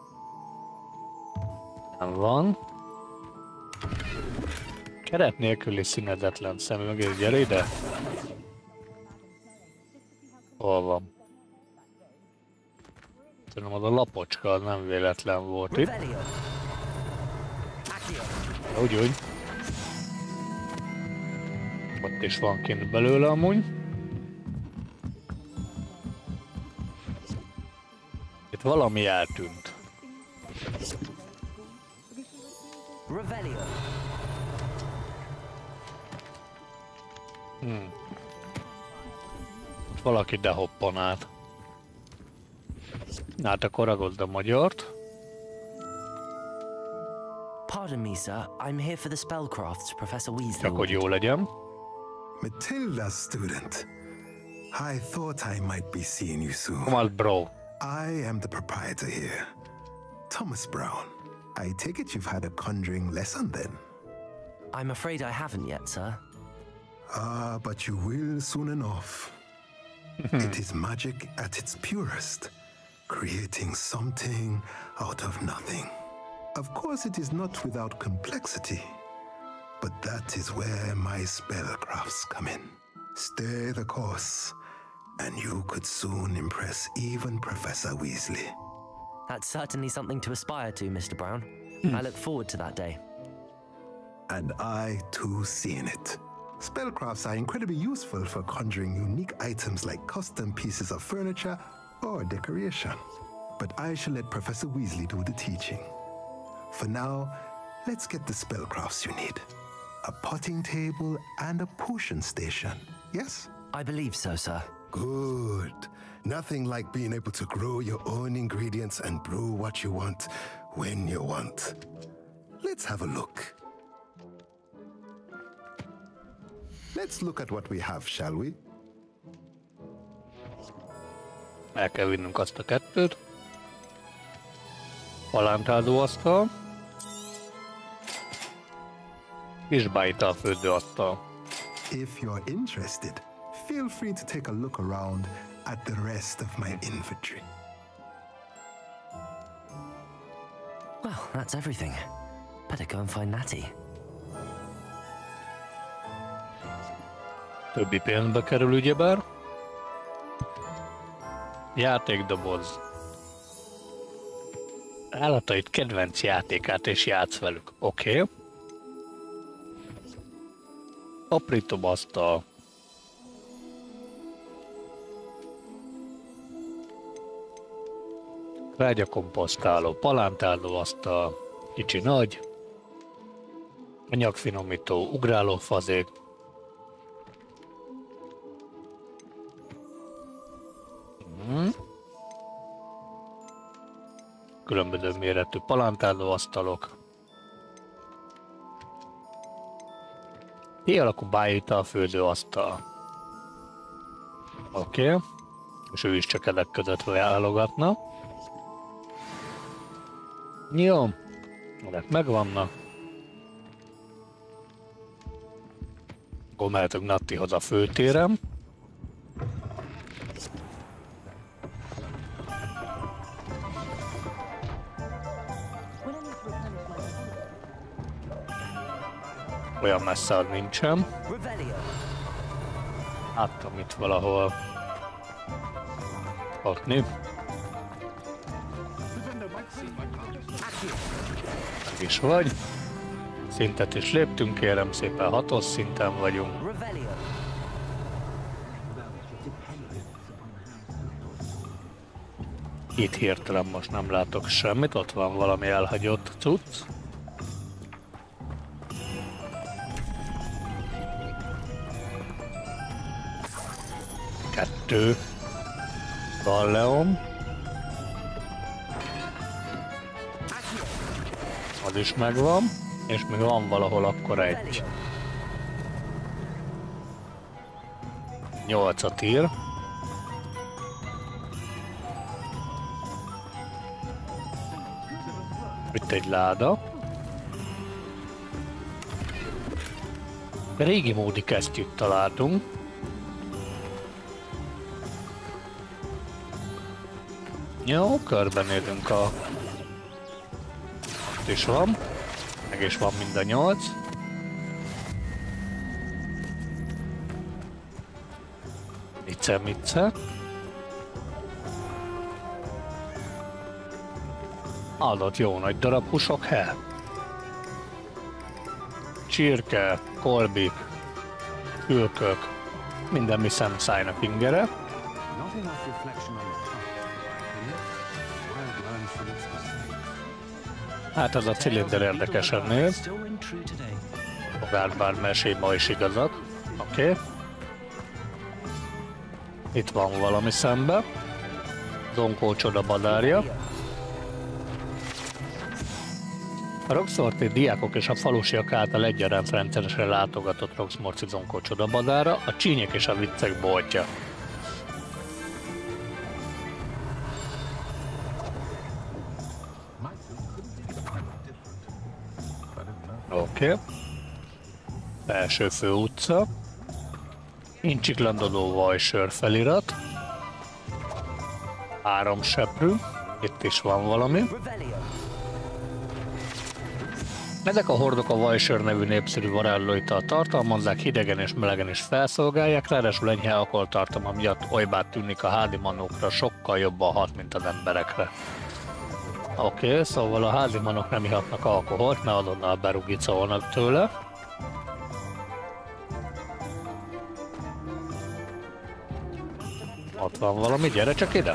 nem van. Keret nélküli színedetlen szemüveg, gyere ide! Hol van? Szerintem az a lapocska, az nem véletlen volt itt. Úgy, úgy. Ott is van kint belőle amúgy. Itt valami eltűnt. Hmm. Valaki dehoppan át. Hát akkor ragozd a magyart. Pardon me, sir. I'm here for the spellcrafts Professor Weasley. Csak hogy jó legyen. Matilda, student. I thought I might be seeing you soon. Come on, bro. I am the proprietor here, Thomas Brown. I take it you've had a conjuring lesson then? I'm afraid I haven't yet, sir. Ah, but you will soon enough. It is magic at its purest, creating something out of nothing. Of course, it is not without complexity, but that is where my spellcrafts come in. Stay the course, and you could soon impress even Professor Weasley. That's certainly something to aspire to, Mister Brown. I look forward to that day. And I, too, seen it. Spellcrafts are incredibly useful for conjuring unique items like custom pieces of furniture or decoration. But I shall let Professor Weasley do the teaching. For now, let's get the spellcrafts you need. A potting table and a potion station, yes? I believe so, sir. Good. Nothing like being able to grow your own ingredients and brew what you want when you want. Let's have a look. Let's look at what we have, shall we? El kell vinnünk azt a kettőt. Palántázó asztal. És bájta a fürdőasztal. If you're interested, feel free to take a look around at the rest of my inventory. Well, that's everything. Better go and find Natty. Többi pénzbe kerül ugyebár. Játékdoboz. Állatait kedvenc játékát és játsz velük. Oké. Okay. Aprítóasztal. Rágyakomposztáló, palántáló asztal, kicsi nagy. Anyagfinomító, ugráló fazék. Hmm. Különböző méretű palántáló asztalok. T alakú bájita a főzőasztal. Oké. Okay. És ő is csak ezek között válogatna. Jó. Ezek megvannak. Akkor mehetünk Nattihoz a főtérem. Olyan messze az nincsen. Láttam itt valahol. Hatni. Meg is vagy. Szintet is léptünk, kérem szépen, hatos szinten vagyunk. Itt hirtelen most nem látok semmit, ott van valami elhagyott cucc. Kettő. Galleon. Az is megvan. És még van valahol akkor egy. Nyolcat ír. Itt egy láda. Régi módi kesztyűt találtunk. Jó, körbenézünk a... Ott is van. Meg is van mind a nyolc. Mice, mice. Adott jó nagy darab húsok, he? Csirke, kolbik, fülkök, minden mi szemszájnak ingere. Hát az a cilinder érdekesen néz. Fogár bár mesé ma is igazak. Oké. Okay. Itt van valami szembe. Zonkó csoda badárja. A Roxorti diákok és a falusiak által egyaránt rendszeresen látogatott Roxmorci Zonkó csoda badára, a csínyek és a viccek boltja. Oké. Okay. Belső főutca. Incsiklandoló vajsör felirat. Három seprű. Itt is van valami. Ezek a hordok a vajsör nevű népszerű varázslóital tartalmazzák, hidegen és melegen is felszolgálják, ráadásul enyhe alkoholtartalma miatt olybá tűnik a házimanókra, sokkal jobban hat, mint az emberekre. Oké, okay, szóval a házimanok nem ihatnak alkoholt, mert azonnal berugicolnak tőle. Ott van valami, gyere csak ide!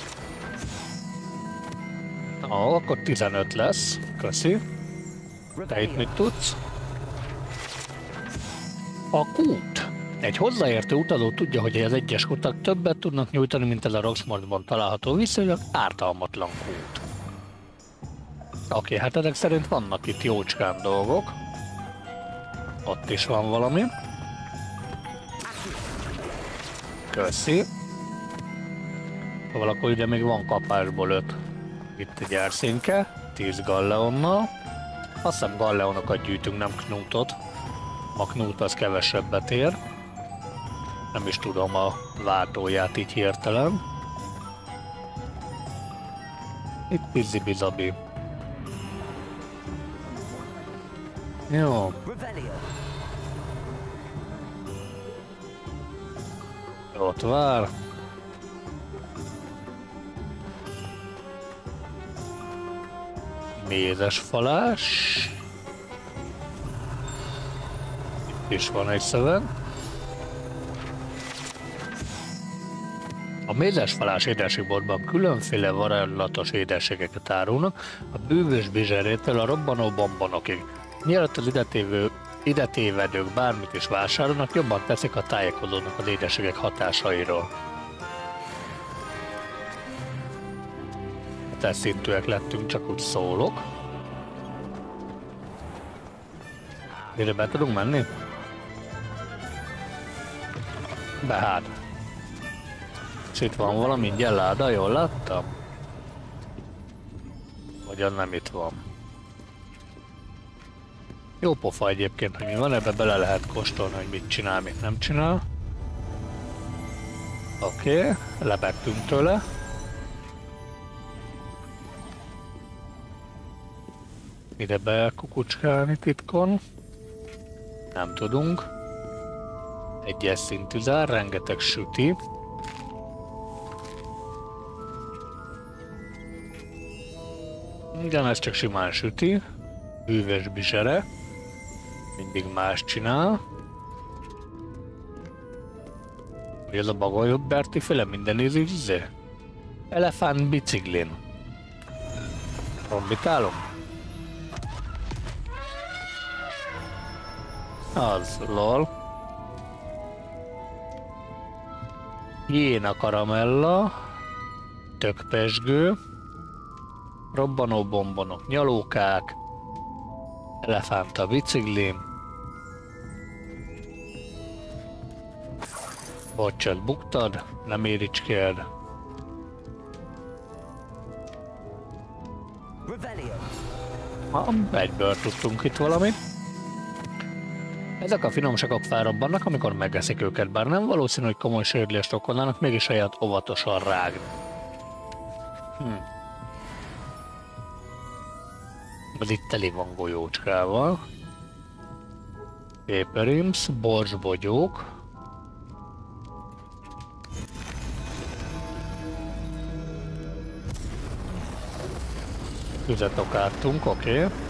Ó, akkor tizenöt lesz, köszi. Te itt mit tudsz? A kút. Egy hozzáértő utazó tudja, hogy az egyes kutak többet tudnak nyújtani, mint ez a Roxmortban található viszonylag ártalmatlan kút. Oké, okay, hát ezek szerint vannak itt jócskán dolgok. Ott is van valami. Köszi. Szóval akkor ugye még van kapásból öt. Itt egy erszényke, tíz galleonnal. Azt hiszem galleonokat gyűjtünk, nem knutot. A knut az kevesebbet ér. Nem is tudom a váltóját így hirtelen. Itt pizzi-bizabi. Jó. Ott vár. Mézes falás. Itt is van egy szöveg. A mézes falás édességboltban különféle varázslatos édességeket árulnak, a bűvös bizserétől a robbanó bombonokig. Mielőtt az idetévő, idetévedők bármit is vásárolnak, jobban teszik a tájékozódnak az édességek hatásairól. Teszintűek lettünk, csak úgy szólok. Ide be tudunk menni? Be hát. És itt van valami ingyen láda, jól láttam? Vagy nem itt van. Jó pofa egyébként, hogy mi van, ebbe bele lehet kóstolni, hogy mit csinál, mit nem csinál. Oké, okay, lebegtünk tőle. Ide be kukucskálni titkon. Nem tudunk. Egyes szintű zár, rengeteg süti. Igen, ez csak simán süti. Bűvös bizsere. Mindig más csinál. Hogy ez a bagolyott Berti féle minden ízé? Elefánt biciklin. Kombitálom? Az, lol. Jéna karamella. Tökpesgő. Robbanó bombonok, nyalókák. Elefánta biciklim. Bocsát, buktad, nem éricskéld. Ha, egyből tudtunk itt valamit. Ezek a finomságok felrobbannak, amikor megeszik őket, bár nem valószínű, hogy komoly sérülést okolnának, mégis saját óvatosan rágni. Hm. Ez itt teli van golyócskával. Paperims, borsbogyók. Tüzet okáltunk, oké. Okay.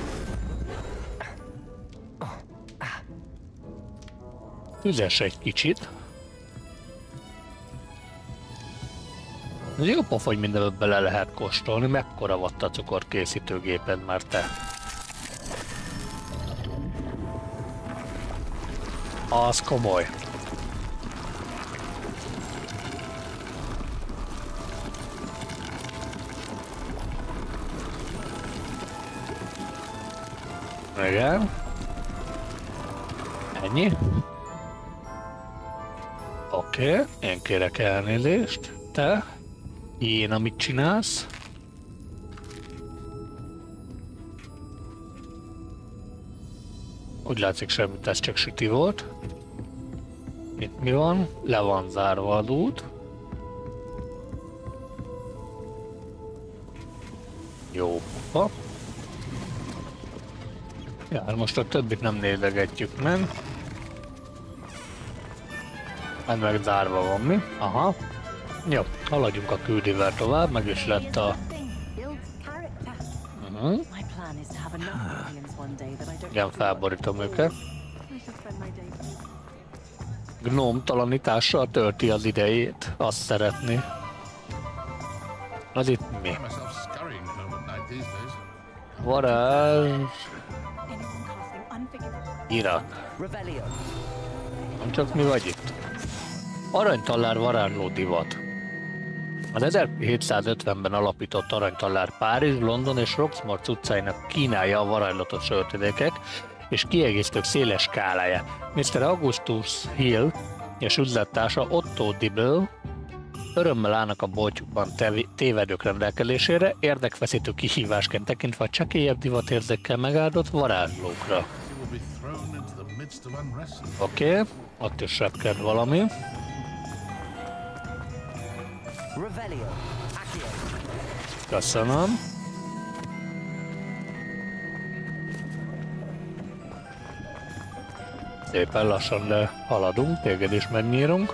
Tüzes egy kicsit. Ez jó pofa, hogy mindenből bele lehet kóstolni, mekkora vatta cukor készítőgéped már te. Az komoly. Igen. Ennyi. Oké, okay. Én kérek elnézést. Te? Én, amit csinálsz? Úgy látszik semmit, ez csak süti volt. Itt mi van? Le van zárva az út. Jó. Ha. Ja, most a többit nem nézegetjük meg. Ez meg zárva van mi? Aha. Jó, haladjunk a küldivel tovább, meg is lett a... Uh-huh. Igen, felborítom őket. Gnóm-talanítással tölti az idejét, azt szeretné. Az itt mi? Varázs... Irak. Nem csak mi vagy itt. Aranytallár varázsló divat. Az ezerhétszázötvenben alapított aranytallár Párizs, London és Roxmore utcáinak kínálja a varázslatos öltönyökek és kiegészítők széles skáláját. miszter Augustus Hill és üzlettársa Otto Dibble örömmel állnak a boltjukban tévedők rendelkezésére, érdekfeszítő kihívásként tekintve a csekélyebb divatérzékkel megáldott varázslókra. Oké, okay, ott is repked valami. Köszönöm. Szépen lassan, de haladunk, téged is megnyírunk.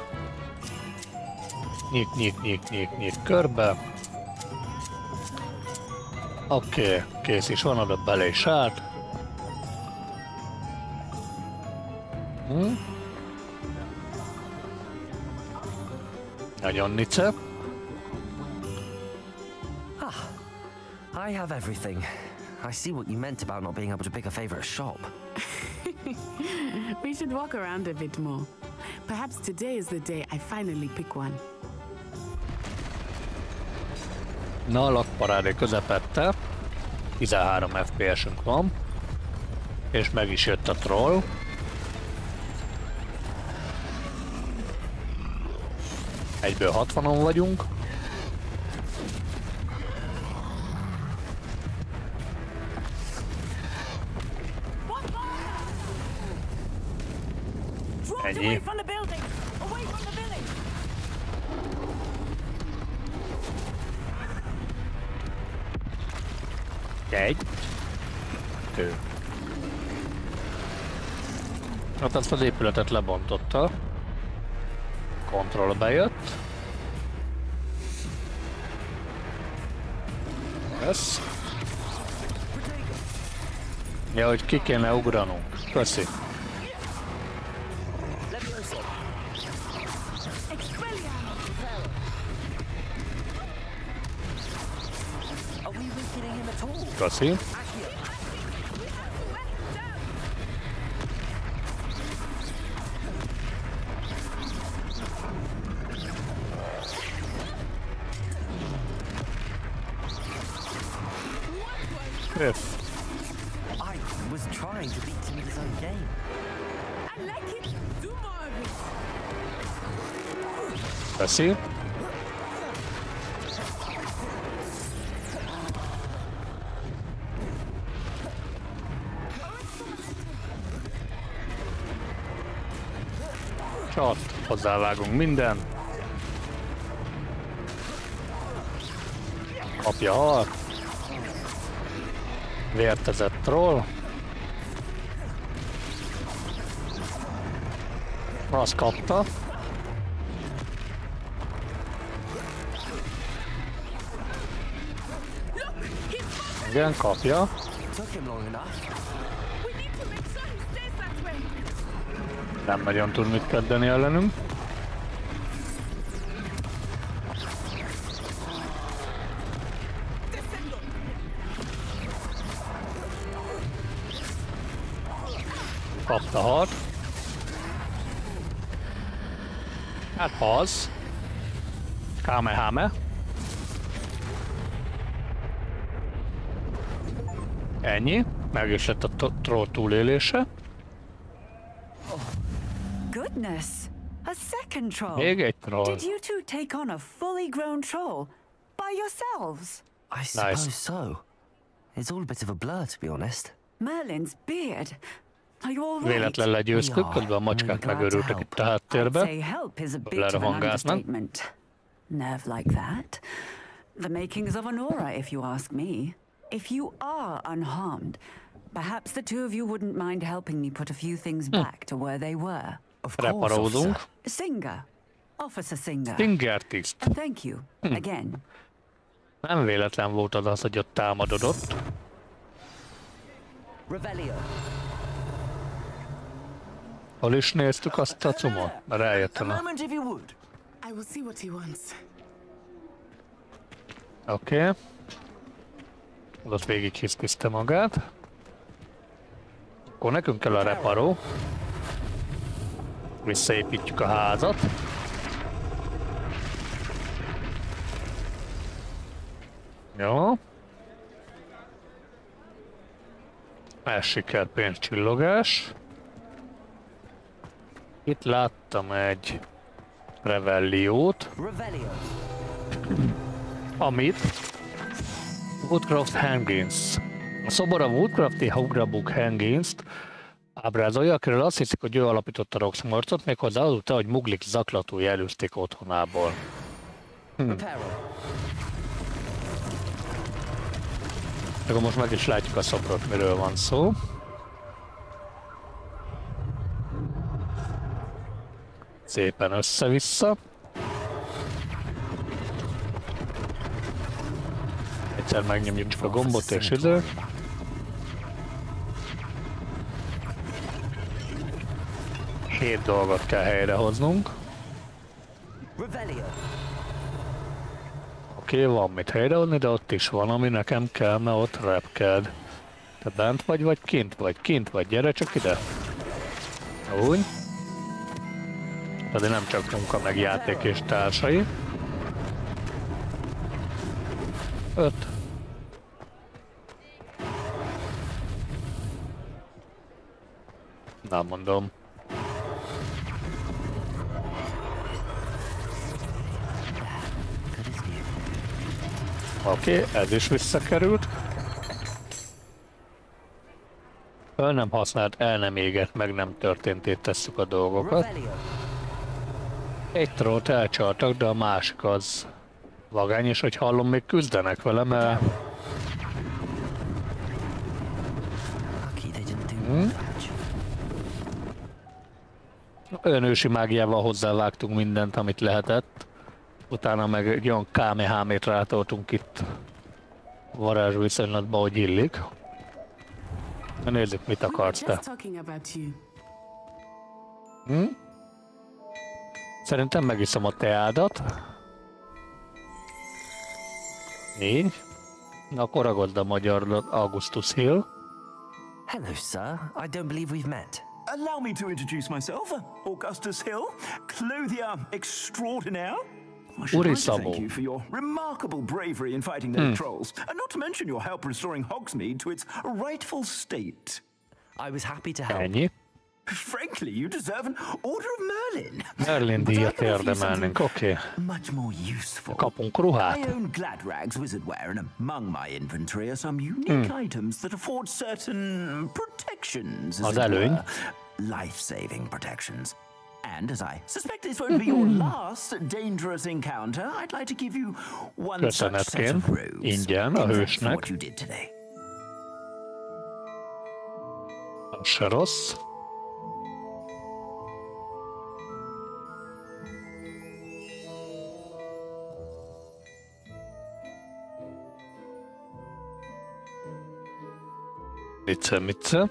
Nyik, nyik, nyik, nyik, nyik körbe. Oké, okay, kész is van, oda bele is állt. Hm? Nagyon nice. I have everything. I see what you meant about not being able to pick a favorite shop. We should walk around a bit more. Perhaps today is the day I finally pick one. Na, a lakparádé közepette. tizenhárom ef pé es-ünk van. És meg is jött a troll. Egyből hatvanon vagyunk. Ennyi. Egy. Kettő. Hát azt az épületet lebontotta. Kontroll bejött. Ez. Ja, hogy ki kéne ugranunk. Köszi. Köszi. Yes. I was trying to beat him in his own game. I like it. Do more of it. Köszi. Csat, hozzávágunk minden. Kapja hal. Vértezett troll. Azt kapta. Igen, kapja. Nem nagyon tud mit kezdeni ellenünk. Kapta hat. Hát az. Kamehame. Ennyi. Meg is lett a troll túlélése. Goodness, a second troll. Még egy troll. Did you two take on a fully grown troll by yourselves? I suppose Nice. so. It's all a bit of a blur, to be honest. Merlin's beard. Véletlen legyőztük, közben a macskák megőrültek itt a háttérbe. Lerohangásznak. Nerve like that. The makings of an aura, if you ask me. If you are unharmed, perhaps the two of you wouldn't mind helping me put a few things back to where they were. Reparózunk. Singer. Officer Singer. Singer tiszt. Thank you. Again. Nem véletlen volt az, hogy ott támadod ott. Hol is néztük azt a cumot? Mert eljöttem. Oké. Okay. Ott végig hisztiszte magát. Akkor nekünk kell a reparó. Visszaépítjük a házat. Jó. Ez siker pénzcsillogás. Itt láttam egy Revelliót, amit Woodcraft Hangins. A szobor a Woodcrafti Hugrabook Hangins-t ábrázolja, akiről azt hiszik, hogy ő alapította Roxmarcot, méghozzá azután, hogy Muglik zaklatói elűzték otthonából. Hm. Akkor most meg is látjuk a szobrot, miről van szó. Szépen össze-vissza. Egyszer megnyomjuk csak a gombot és idő. Hét dolgot kell helyrehoznunk. Oké, okay, van mit helyrehozni, de ott is van, ami nekem kell, mert ott repked. Te bent vagy, vagy kint vagy? Kint vagy, gyere csak ide. Úgy. Tehát nem csak munka, meg játék és társai. Öt. Nem mondom. Oké, okay, ez is visszakerült. Föl nem használt, el nem égett, meg nem történtét tesszük a dolgokat. Egy trollt elcsaltak, de a másik az vagány, és hogy hallom, még küzdenek vele, mert... Hmm. Olyan ősi mágiával hozzávágtunk mindent, amit lehetett. Utána meg egy olyan kámehámét rátoltunk itt varázsviszonylatba, hogy illik. Nézzük, mit akarsz te. Hm? Szerintem megiszom a teádat. Négy. Na, akkor ragozd a magyar Augustus Hill. Hello, sir. I don't believe we've met. Allow me to introduce myself, Augustus Hill, clothier extraordinaire. I should like to thank you for your remarkable bravery in fighting those hmm. trolls, and not to mention your help restoring Hogsmeade to its rightful state. I was happy to help. Ennyi. Frankly, you deserve an Order of Merlin. Merlin díjat érdemelnénk, oké. Okay. Kapunk ruhát. I own Gladrags wizardware, and among my inventory are some unique hmm. items that afford certain protections. Az előny. Life-saving protections. And as I suspect this won't be your last dangerous encounter, I'd like to give you one such set of robes. Ingyen a hősnek. What you did today. Az se rossz. Mitce, mitce.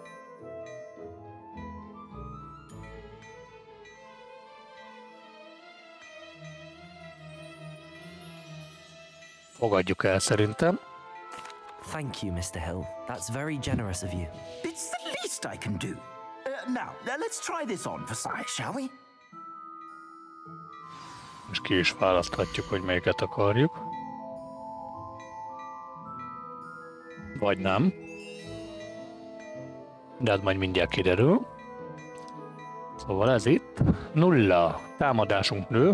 Fogadjuk el szerintem. Thank you, Mister Hill. That's very generous of you. It's the least I can do. Uh, now, uh, let's try this on for size, shall we? És ki is választhatjuk, hogy melyiket akarjuk. Vagy nem. De ez majd mindjárt kiderül. Szóval ez itt. Nulla. Támadásunk nő.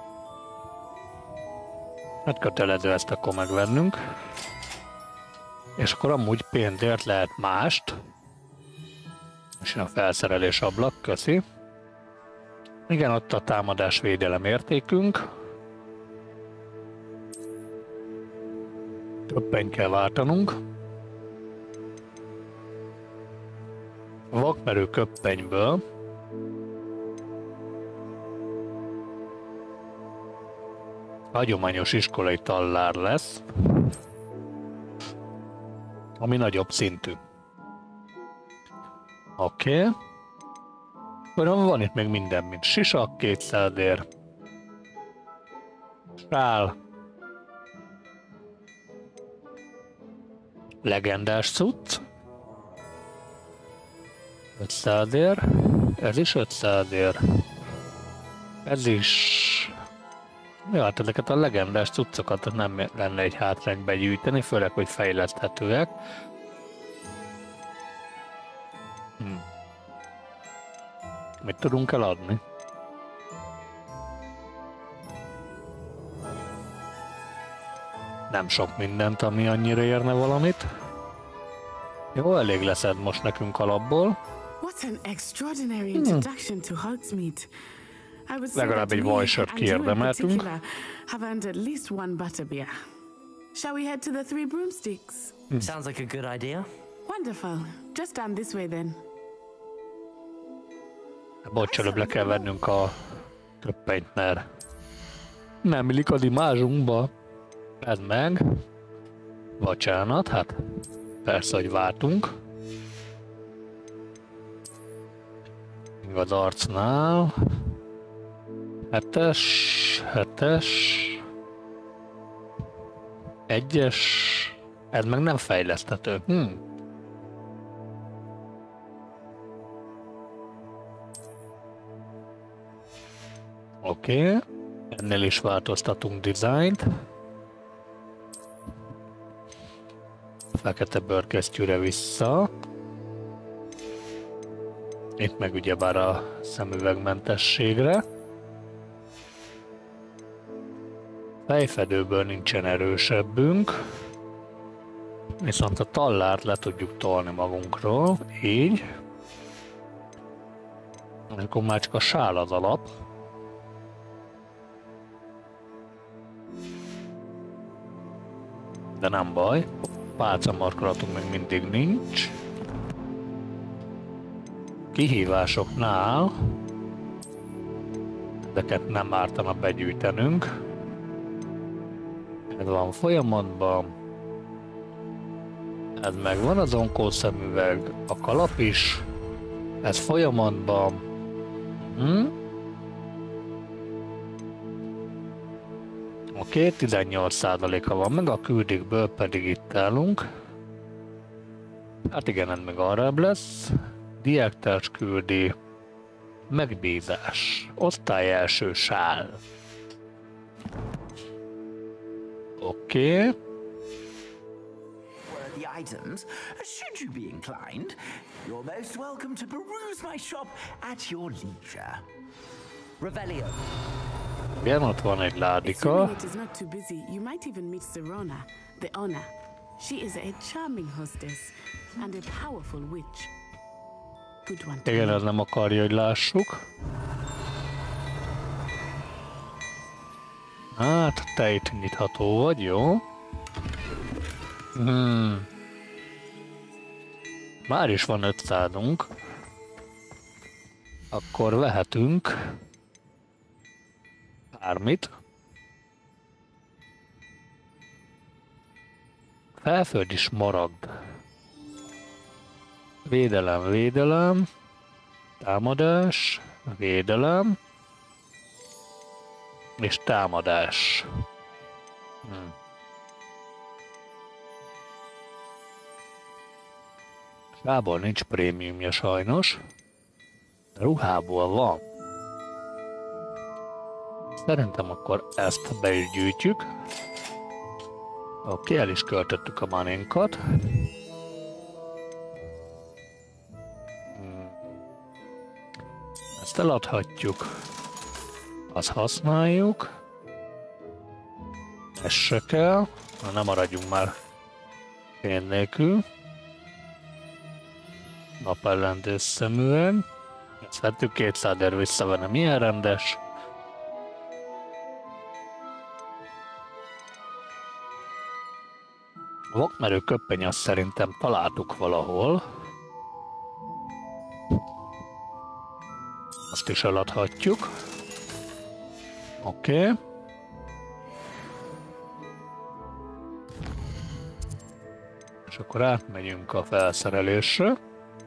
Hát kötelező ezt akkor megvennünk. És akkor amúgy pénzért lehet mást. És a felszerelés ablak, köszi. Igen, ott a támadás védelem értékünk. Többen kell váltanunk. A vakmerő köppenyből hagyományos iskolai tallár lesz, ami nagyobb szintű. Oké. Okay. Akkor van itt még minden, mint sisak, kétszázér, sál, legendás cucc, ötszázér, ez is ötszázér, ez is... Ja, hát ezeket a legendás cuccokat nem lenne egy hátrány begyűjteni, főleg, hogy fejleszthetőek. Hm. Mit tudunk eladni? Nem sok mindent, ami annyira érne valamit. Jó, elég leszed most nekünk alapból. Hmm. Legalább egy vajsört kiérdemeltünk. Shall we head to the Three Broomsticks? Hmm. Sounds like a good idea. Wonderful. Just down this way then. Bocs, előbb le kell vennünk a töppenyt, mert nem illik az imázsunkba. Ez meg. Bocsánat, hát persze, hogy váltunk. Még az arcnál. Hetes, hetes. Egyes. Ez meg nem fejleszthető. Hm. Oké. Okay. Ennél is változtatunk dizájnt. Fekete bőrkesztyűre vissza. Itt meg ugyebár a szemüvegmentességre. Fejfedőből nincsen erősebbünk. Viszont a tallárt le tudjuk tolni magunkról. Így. Akkor már csak a sál az alap. De nem baj. Pálcamarkolatunk még mindig nincs. Kihívásoknál ezeket nem ártana begyűjtenünk. Ez van folyamatban. Ez megvan, az onkó szemüveg, a kalap is. Ez folyamatban. Hm? Oké, okay, tizennyolc százaléka van meg, a küldikből pedig itt állunk. Hát igen, ez meg arrább lesz. Diáktárs küldi. Megbízás. Osztály első sál. Oké. Okay. Items, should you be inclined, you're most welcome to peruse my shop at your leisure. Revelio. Igen, ott van egy ládika. It is not too busy. You might even meet Serona, the owner. She is a charming hostess and a powerful witch. Good one. Igen, ez nem akarja, hogy lássuk. Hát, te itt nyitható vagy, jó? Hmm. Már is van ötszázunk. Akkor vehetünk bármit. Felföldi smaragd. Védelem, védelem. Támadás, védelem. És támadás. Hmm. Sából nincs prémiumja sajnos. De ruhából van. Szerintem akkor ezt be is gyűjtjük. Oké, el is költöttük a manénkat. Hmm. Ezt eladhatjuk. Azt használjuk. Ez se kell. Na, nem maradjunk már Fén nélkül. Napellendés szemüveg. Ezt vettük, kétszáz ér visszavenne, milyen rendes. Vakmerő köppeny, azt szerintem találtuk valahol. Azt is eladhatjuk. Oké. Okay. És akkor átmegyünk a felszerelésre.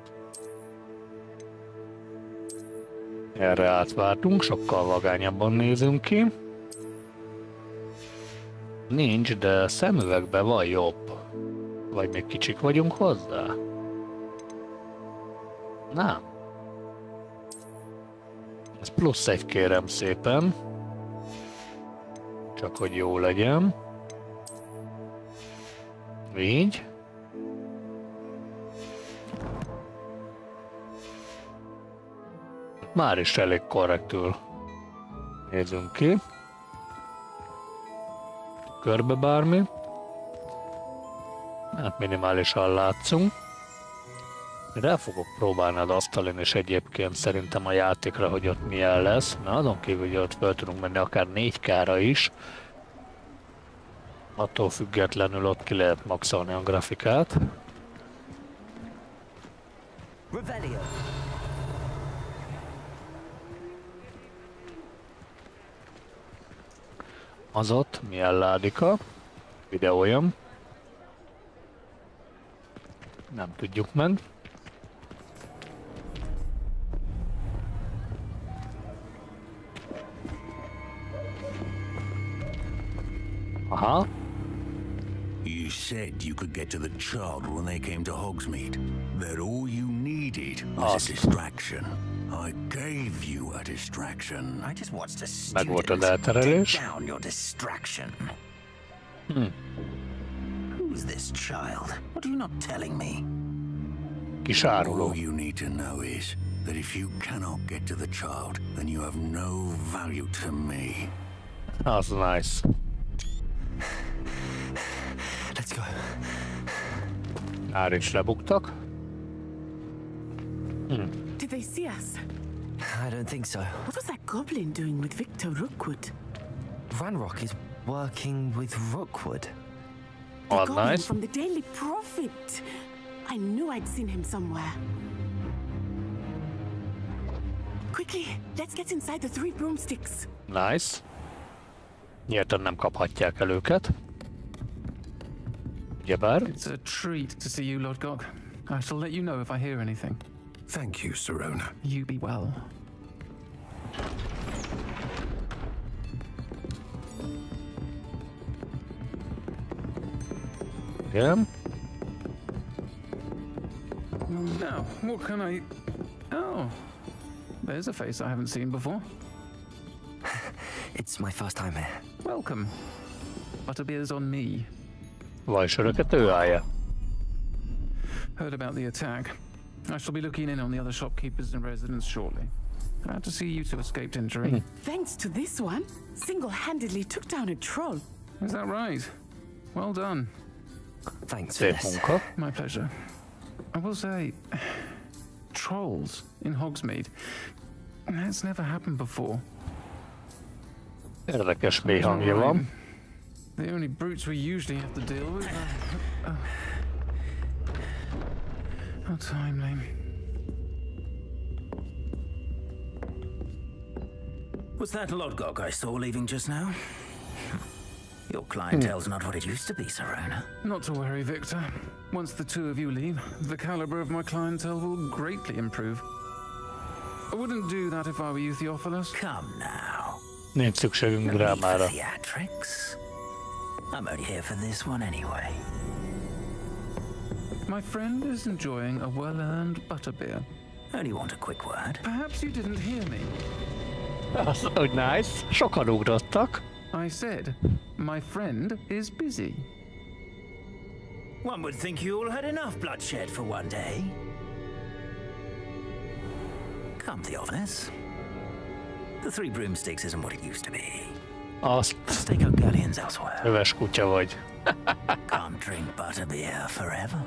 Erre átváltunk, sokkal vagányabban nézünk ki. Nincs, de szemüvegben van jobb. Vagy még kicsik vagyunk hozzá? Nem. Ez plusz egy, kérem szépen. Csak hogy jó legyen. Így. Már is elég korrektül nézünk ki. Körbe bármi. Hát minimálisan látszunk. Én el fogok próbálni az asztalon, és egyébként szerintem a játékra, hogy ott milyen lesz. Mert azon kívül, hogy ott fel tudunk menni akár négy ká-ra is. Attól függetlenül ott ki lehet maxolni a grafikát. Az ott milyen ládika? Videójam. Nem tudjuk meg. Aha. You said you could get to the child when they came to Hogsmeade. That all you needed was awesome. a distraction. I gave you a distraction. I just watched a Megvolt az student elterelés. take down your distraction. Hmm. Who's this child? What are you not telling me? Kisáruló. All you need to know is that if you cannot get to the child, then you have no value to me. That's nice. Let's go. Már is lebuktak. Hmm. Did they see us? I don't think so. What was that goblin doing with Victor Rookwood? Ranrock is working with Rookwood. The Oh, goblin nice. from the Daily Prophet. I knew I'd seen him somewhere. Quickly, let's get inside the three broomsticks. Nice. Nyilván nem kaphatják el őket. Ugyebár. It's a treat to see you, Lord Gog. I shall let you know if I hear anything. Thank you, Sirona. You be well. Yeah. Now, what can I... Oh, there's a face I haven't seen before. It's my first time here. Welcome. Butterbeer's on me. Vajsöröket ő állja. Heard about the attack. I shall be looking in on the other shopkeepers and residents shortly. Glad to see you two escaped injury. Thanks to this one, single-handedly took down a troll. Is that right? Well done. Thanks for this. My pleasure. I will say, trolls in Hogsmeade. That's never happened before. Érdekes mély hangja van. The only brutes we usually have to deal with are... Oh. How timely. Was that Lodgok I saw leaving just now? Your clientele's not what it used to be, Sirona. Not to worry, Victor. Once the two of you leave, the caliber of my clientele will greatly improve. I wouldn't do that if I were you, Theophilus. Come now. Nincs szükségünk drámára. Theatrics? I'm only here for this one anyway. My friend is enjoying a well-earned butterbeer. Only want a quick word. Perhaps you didn't hear me. Az, hogy nice. Sokan ugrottak. I said, my friend is busy. One would think you all had enough bloodshed for one day. Come, Theophilus. The Three Broomsticks isn't what it used to be. Azt. Let's take our galleons elsewhere. Öves kutya vagy. Can't drink butterbeer forever.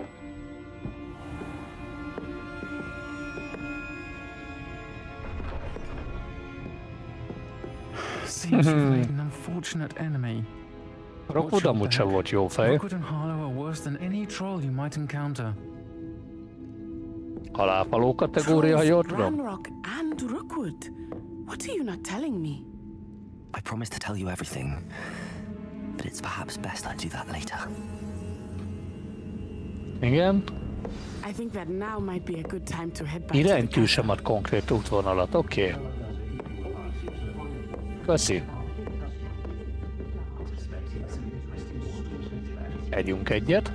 Seems you've made an unfortunate enemy. Rockwood amúgy sem volt jó fej. Rookwood and Harlow are worse than any troll you might encounter. Halálfaló kategória, ha jól tudom. Ranrock and Rookwood. What are you not telling me? I promised to tell you everything, but it's perhaps best I do that later. Igen. I think that now might be a good time to head back. Iránytű sem ad konkrét útvonalat, oké. Okay. Köszi. Együnk egyet.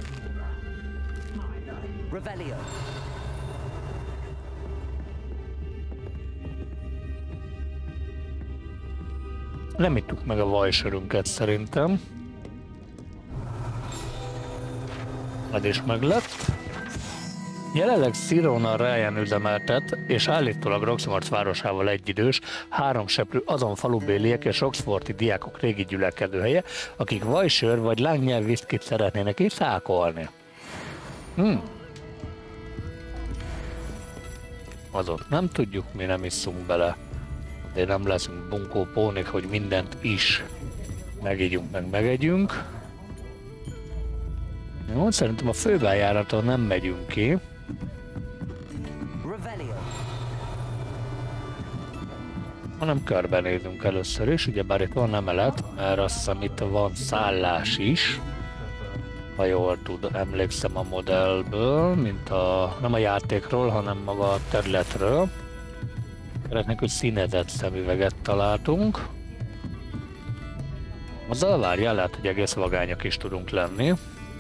Revelio. Nem ittuk meg a vajsörünket szerintem. Ez is meglett. Jelenleg Sirona Ryan üzemeltet, és állítólag Roxmart városával egyidős, három seprű azon falubéliek és Roxforti diákok régi gyülekedőhelye, akik vajsör vagy lángnyelv viszkit szeretnének itt szákolni. Hm. Azot nem tudjuk, mi nem isszunk bele. De nem leszünk bunkó pónik, hogy mindent is megígyunk, meg megegyünk. Jó, szerintem a főbejáraton nem megyünk ki. Hanem körbenézünk először is, ugyebár itt van emelet, mert azt hiszem itt van szállás is. Ha jól tud, emlékszem a modellből, mint a, nem a játékról, hanem maga a területről. Szeretnék, hogy színezett szemüveget találtunk. Azzal várjál, lehet, hogy egész vagányak is tudunk lenni.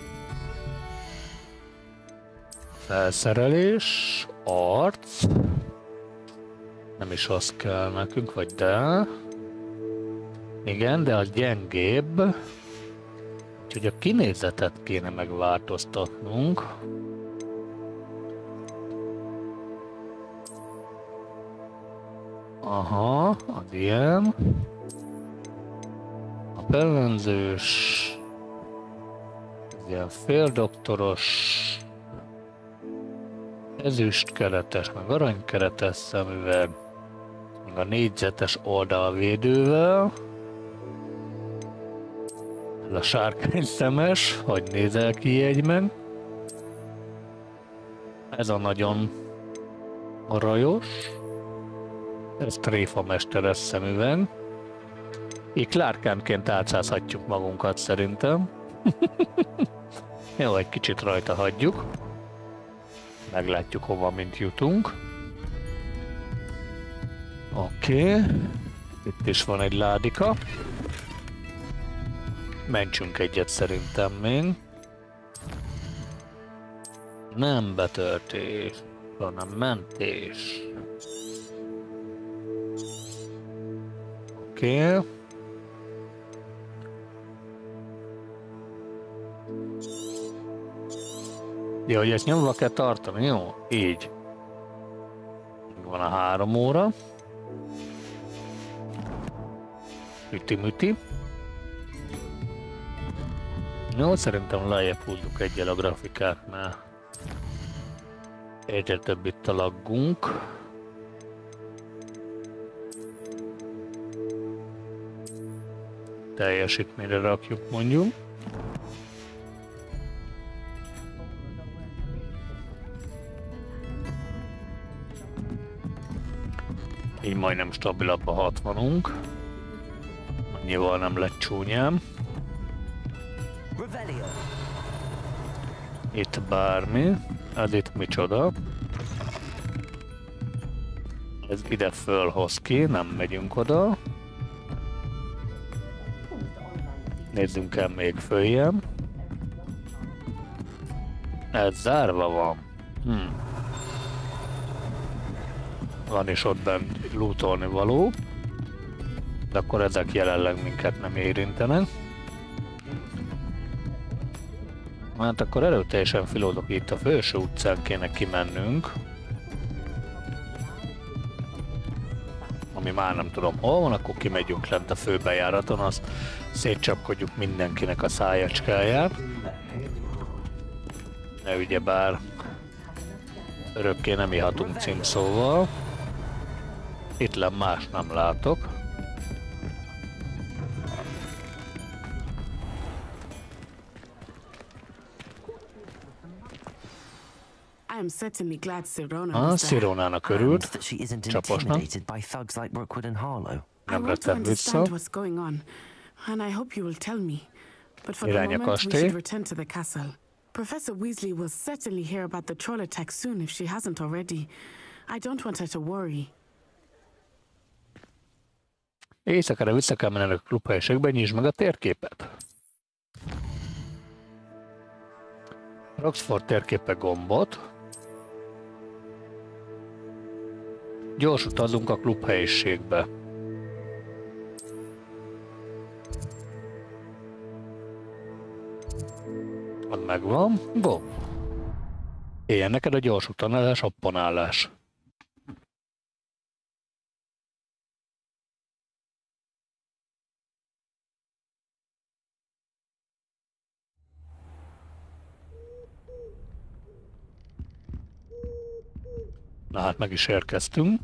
Felszerelés, arc. Nem is az kell nekünk, vagy de. Igen, de az gyengébb. Úgyhogy a kinézetet kéne megváltoztatnunk. Aha, az ilyen. A pellenzős. Ez ilyen féldoktoros. Ezüstkeretes, meg aranykeretes szemüveg. Meg a négyzetes oldalvédővel. Ez a sárkány szemes, hogy nézel ki egy meg. Ez a nagyon rajos. Ez tréfamesteres szemüveg. Így Clark-Kentként álcázhatjuk magunkat szerintem. Jó, egy kicsit rajta hagyjuk. Meglátjuk, hova mint jutunk. Oké. Okay. Itt is van egy ládika. Mentsünk egyet szerintem még. Nem betöltés, hanem mentés. Oké. Okay. Jó, hogy ezt nyomva kell tartani, jó? Így. Van a három óra. Üti-müti. Jó, szerintem lejjebb húzzuk egyel a grafikát, mert egyre több itt a laggunk. Teljesítményre rakjuk mondjuk. Így majdnem stabilabb a hatvanunk. Annyival nem lett csúnyám. Itt bármi. Ez itt micsoda? Ez ide fölhoz ki, nem megyünk oda. Nézzünk el még följebb. Ez zárva van. Hm. Van is ott bent lootolni való. De akkor ezek jelenleg minket nem érintenek. Hát akkor erőteljesen filódok, itt a felső utcán kéne kimennünk. ami már nem tudom hol van, akkor kimegyünk lent a főbejáraton, azt szétcsapkodjuk mindenkinek a szájacskáját. Ne ugyebár örökké nem ihatunk címszóval. Itt len más nem látok. I'm certainly glad Sirona Ah, was there. Sironának örült. That she isn't Csaposnak. intimidated by thugs like Rookwood and Harlow. I Nem want to lettem vissza. understand what's going on, and I hope you will tell me. But for the Irány a moment, we kastély. should return to the castle. Professor Weasley will certainly hear about the troll attack soon if she hasn't already. I don't want her to worry. Éjszakára vissza kell menni a klubhelyiségbe, nyisd meg a térképet. Roxford térképe gombot. Gyors utazunk a klubhelyiségbe. Az megvan. Go! Éljen neked a gyors utalás, apponálás. Na hát meg is érkeztünk.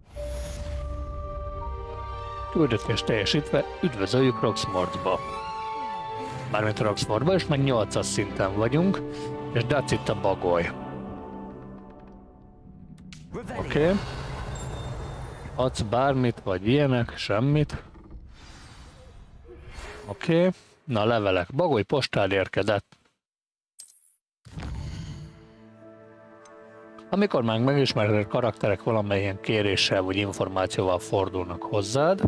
Küldetést teljesítve üdvözöljük Roxmortba. Mármint Roxmortba, és meg nyolcas szinten vagyunk, és Dac itt a bagoly. Oké. Okay. Adsz bármit, vagy ilyenek, semmit. Oké. Okay. Na, levelek. Bagoly postál érkezett. Amikor már megismerted karakterek valamilyen kéréssel vagy információval fordulnak hozzád,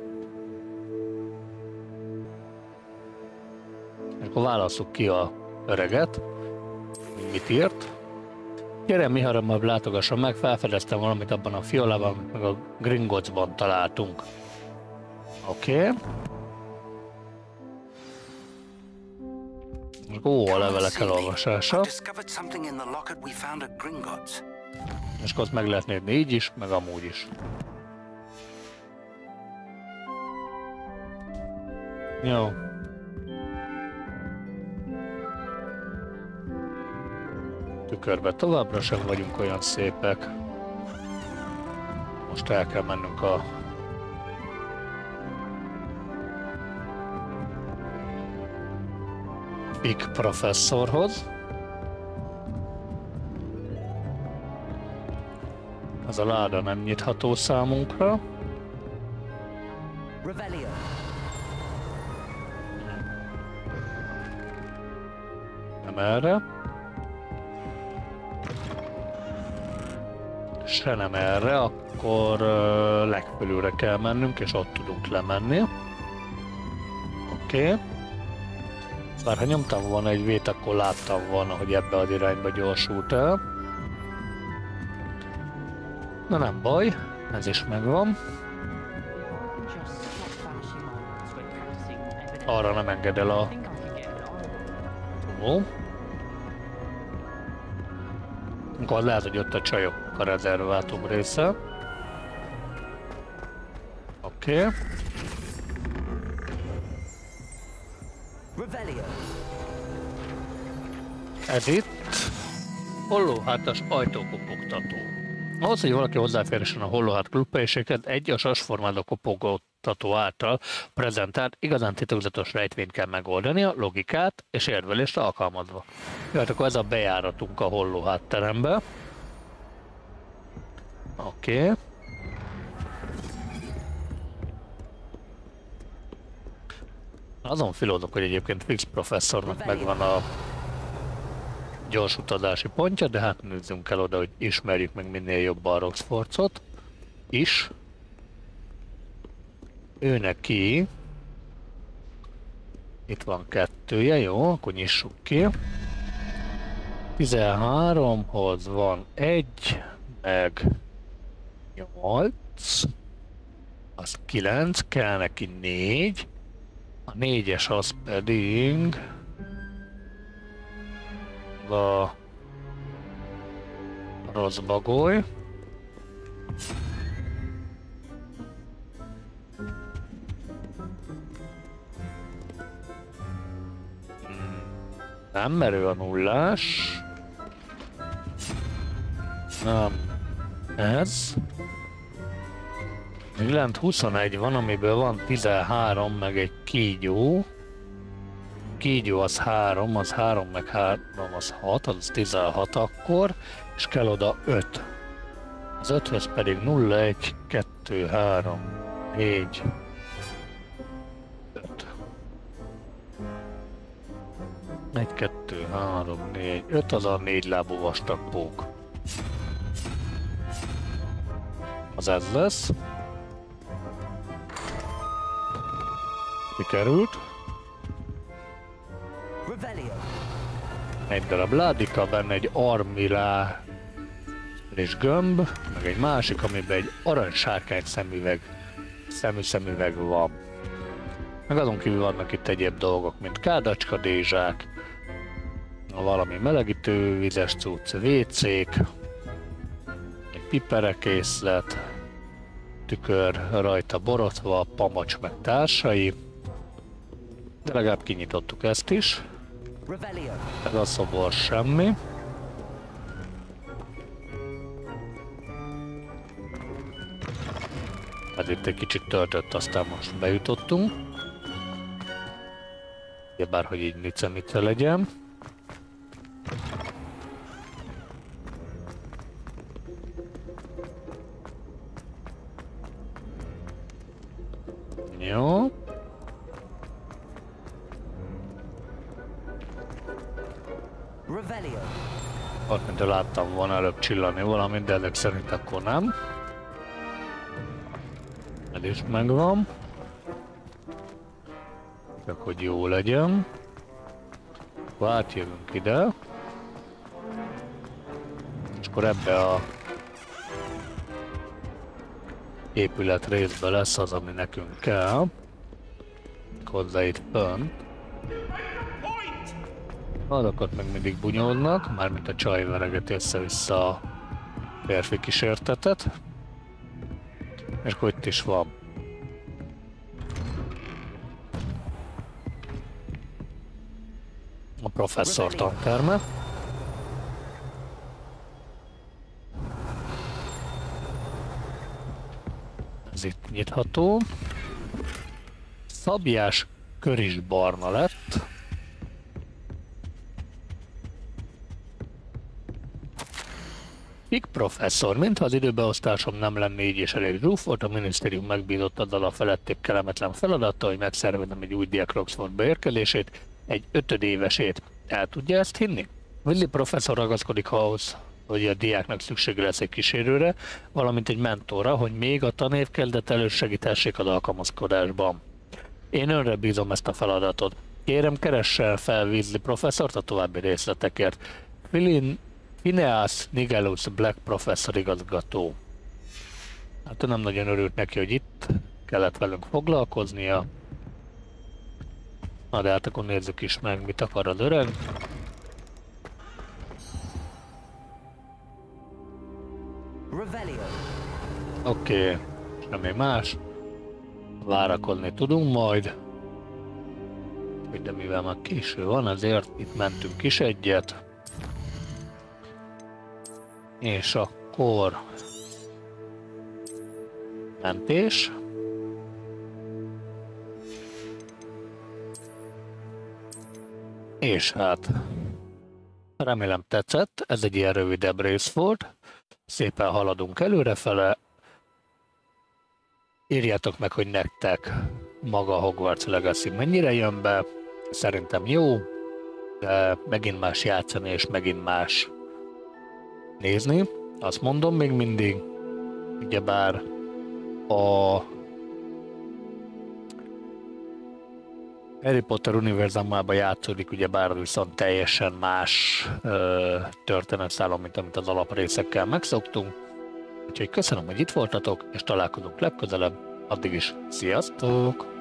akkor válasszuk ki a öreget, mit írt. Gyere, mi hamarabb látogasson meg, felfedeztem valamit abban a fiolában, amit meg a Gringottsban találtunk. Oké. Okay. Ó, a levelek elolvasása. És ott meg lehet nézni így is, meg amúgy is. Jó. Tükörbe továbbra sem vagyunk olyan szépek. Most el kell mennünk a Big professzorhoz. Ez a láda nem nyitható számunkra. Revelio. Nem erre. Se nem erre, akkor uh, legfölülre kell mennünk, és ott tudunk lemenni. Oké. Okay. Bár ha nyomtam volna egy vét, akkor láttam volna, hogy ebbe az irányba gyorsult el. Na nem baj, ez is megvan. Arra nem enged el a... Ó. Akkor lehet, hogy ott a csajok a rezervátum része. Oké. Okay. Ez itt hollóhátas ajtókopogtató. Ahhoz, hogy valaki hozzáférhessen a hollóhát klubhelyiséghez, egy a sasformáló kopogtató által prezentált, igazán titokzatos rejtvényt kell megoldania, logikát és érvelést alkalmazva. Jó, hát akkor ez a bejáratunk a hollóhát terembe. Oké. Okay. Azon filózok, hogy egyébként Fix professzornak megvan a gyors utazási pontja, de hát nézzünk el oda, hogy ismerjük meg minél jobban a Roxfortot is. Ő neki itt van kettője, jó, akkor nyissuk ki. tizenháromhoz van egy, meg nyolc, az kilenc, kell neki négy, a négyes az pedig a rossz bagoly. Nem merő a nullás. Nem. Ez. Még lent huszonegy van, amiből van tizenhárom, meg egy kígyó. Kígyó az három, az három, meg három, az hat, az tizenhat akkor, és kell oda öt. Az öthöz pedig nulla, egy, kettő, három, négy, öt. egy, kettő, három, négy, öt, az a négy lábú vastag pók. Az ez lesz. Sikerült. Egy darab ládika, benne egy armirá és gömb, meg egy másik, amiben egy aranysárkány szemüveg, szemű szemüveg van. Meg azon kívül vannak itt egyéb dolgok, mint kádacska, dézsák, valami melegítő, vizes cucc, vécék, egy piperekészlet, tükör rajta borotva, pamacs meg társai. De legalább kinyitottuk ezt is. Ez a szobor semmi. Ez itt egy kicsit töltött, aztán most bejutottunk. Ugye bárhogy így nice-nice legyen. Jó. Ott, mint láttam volna előbb csillani valamit, de ezek szerint akkor nem. Ez is megvan. Csak hogy jó legyen. Akkor átjövünk ide. És akkor ebbe a épület részbe lesz az, ami nekünk kell. Hozzá itt fönt. Azokat meg mindig bunyódnak, mármint a csaj veregeti össze-vissza a férfi kísértetet. És akkor itt is van. A professzor tanterme. Ez itt nyitható. Szabjás kör is barna lett. Fig professzor, mintha az időbeosztásom nem lenne így és elég zsúfolt, a minisztérium megbízott azzal a felettébb kellemetlen feladattal, hogy megszervezem egy új diák Roxfordba érkezését, egy ötödévesét. El tudja ezt hinni? Willy professzor ragaszkodik ahhoz, hogy a diáknak szüksége lesz egy kísérőre, valamint egy mentorra, hogy még a tanév kezdet előtt segítessék az alkalmazkodásban. Én önre bízom ezt a feladatot. Kérem, keresse fel Weasley professzort a további részletekért. Philin Phineas Nigellus Black professzor igazgató. Hát ő nem nagyon örült neki, hogy itt kellett velünk foglalkoznia. Na de hát akkor nézzük is meg, mit akar az öreg. Oké, okay. Semmi más. Várakozni tudunk majd. De mivel már késő van, azért itt mentünk is egyet. És akkor mentés. És hát remélem tetszett, ez egy ilyen rövidebb rész volt. Szépen haladunk előrefele. Írjátok meg, hogy nektek maga a Hogwarts Legacy mennyire jön be. Szerintem jó, de megint más játszani és megint más nézni. Azt mondom még mindig, ugyebár a Harry Potter univerzumában játszódik, ugyebár viszont teljesen más ö, történetszálon, mint amit az alaprészekkel megszoktunk. Úgyhogy köszönöm, hogy itt voltatok, és találkozunk legközelebb. Addig is sziasztok!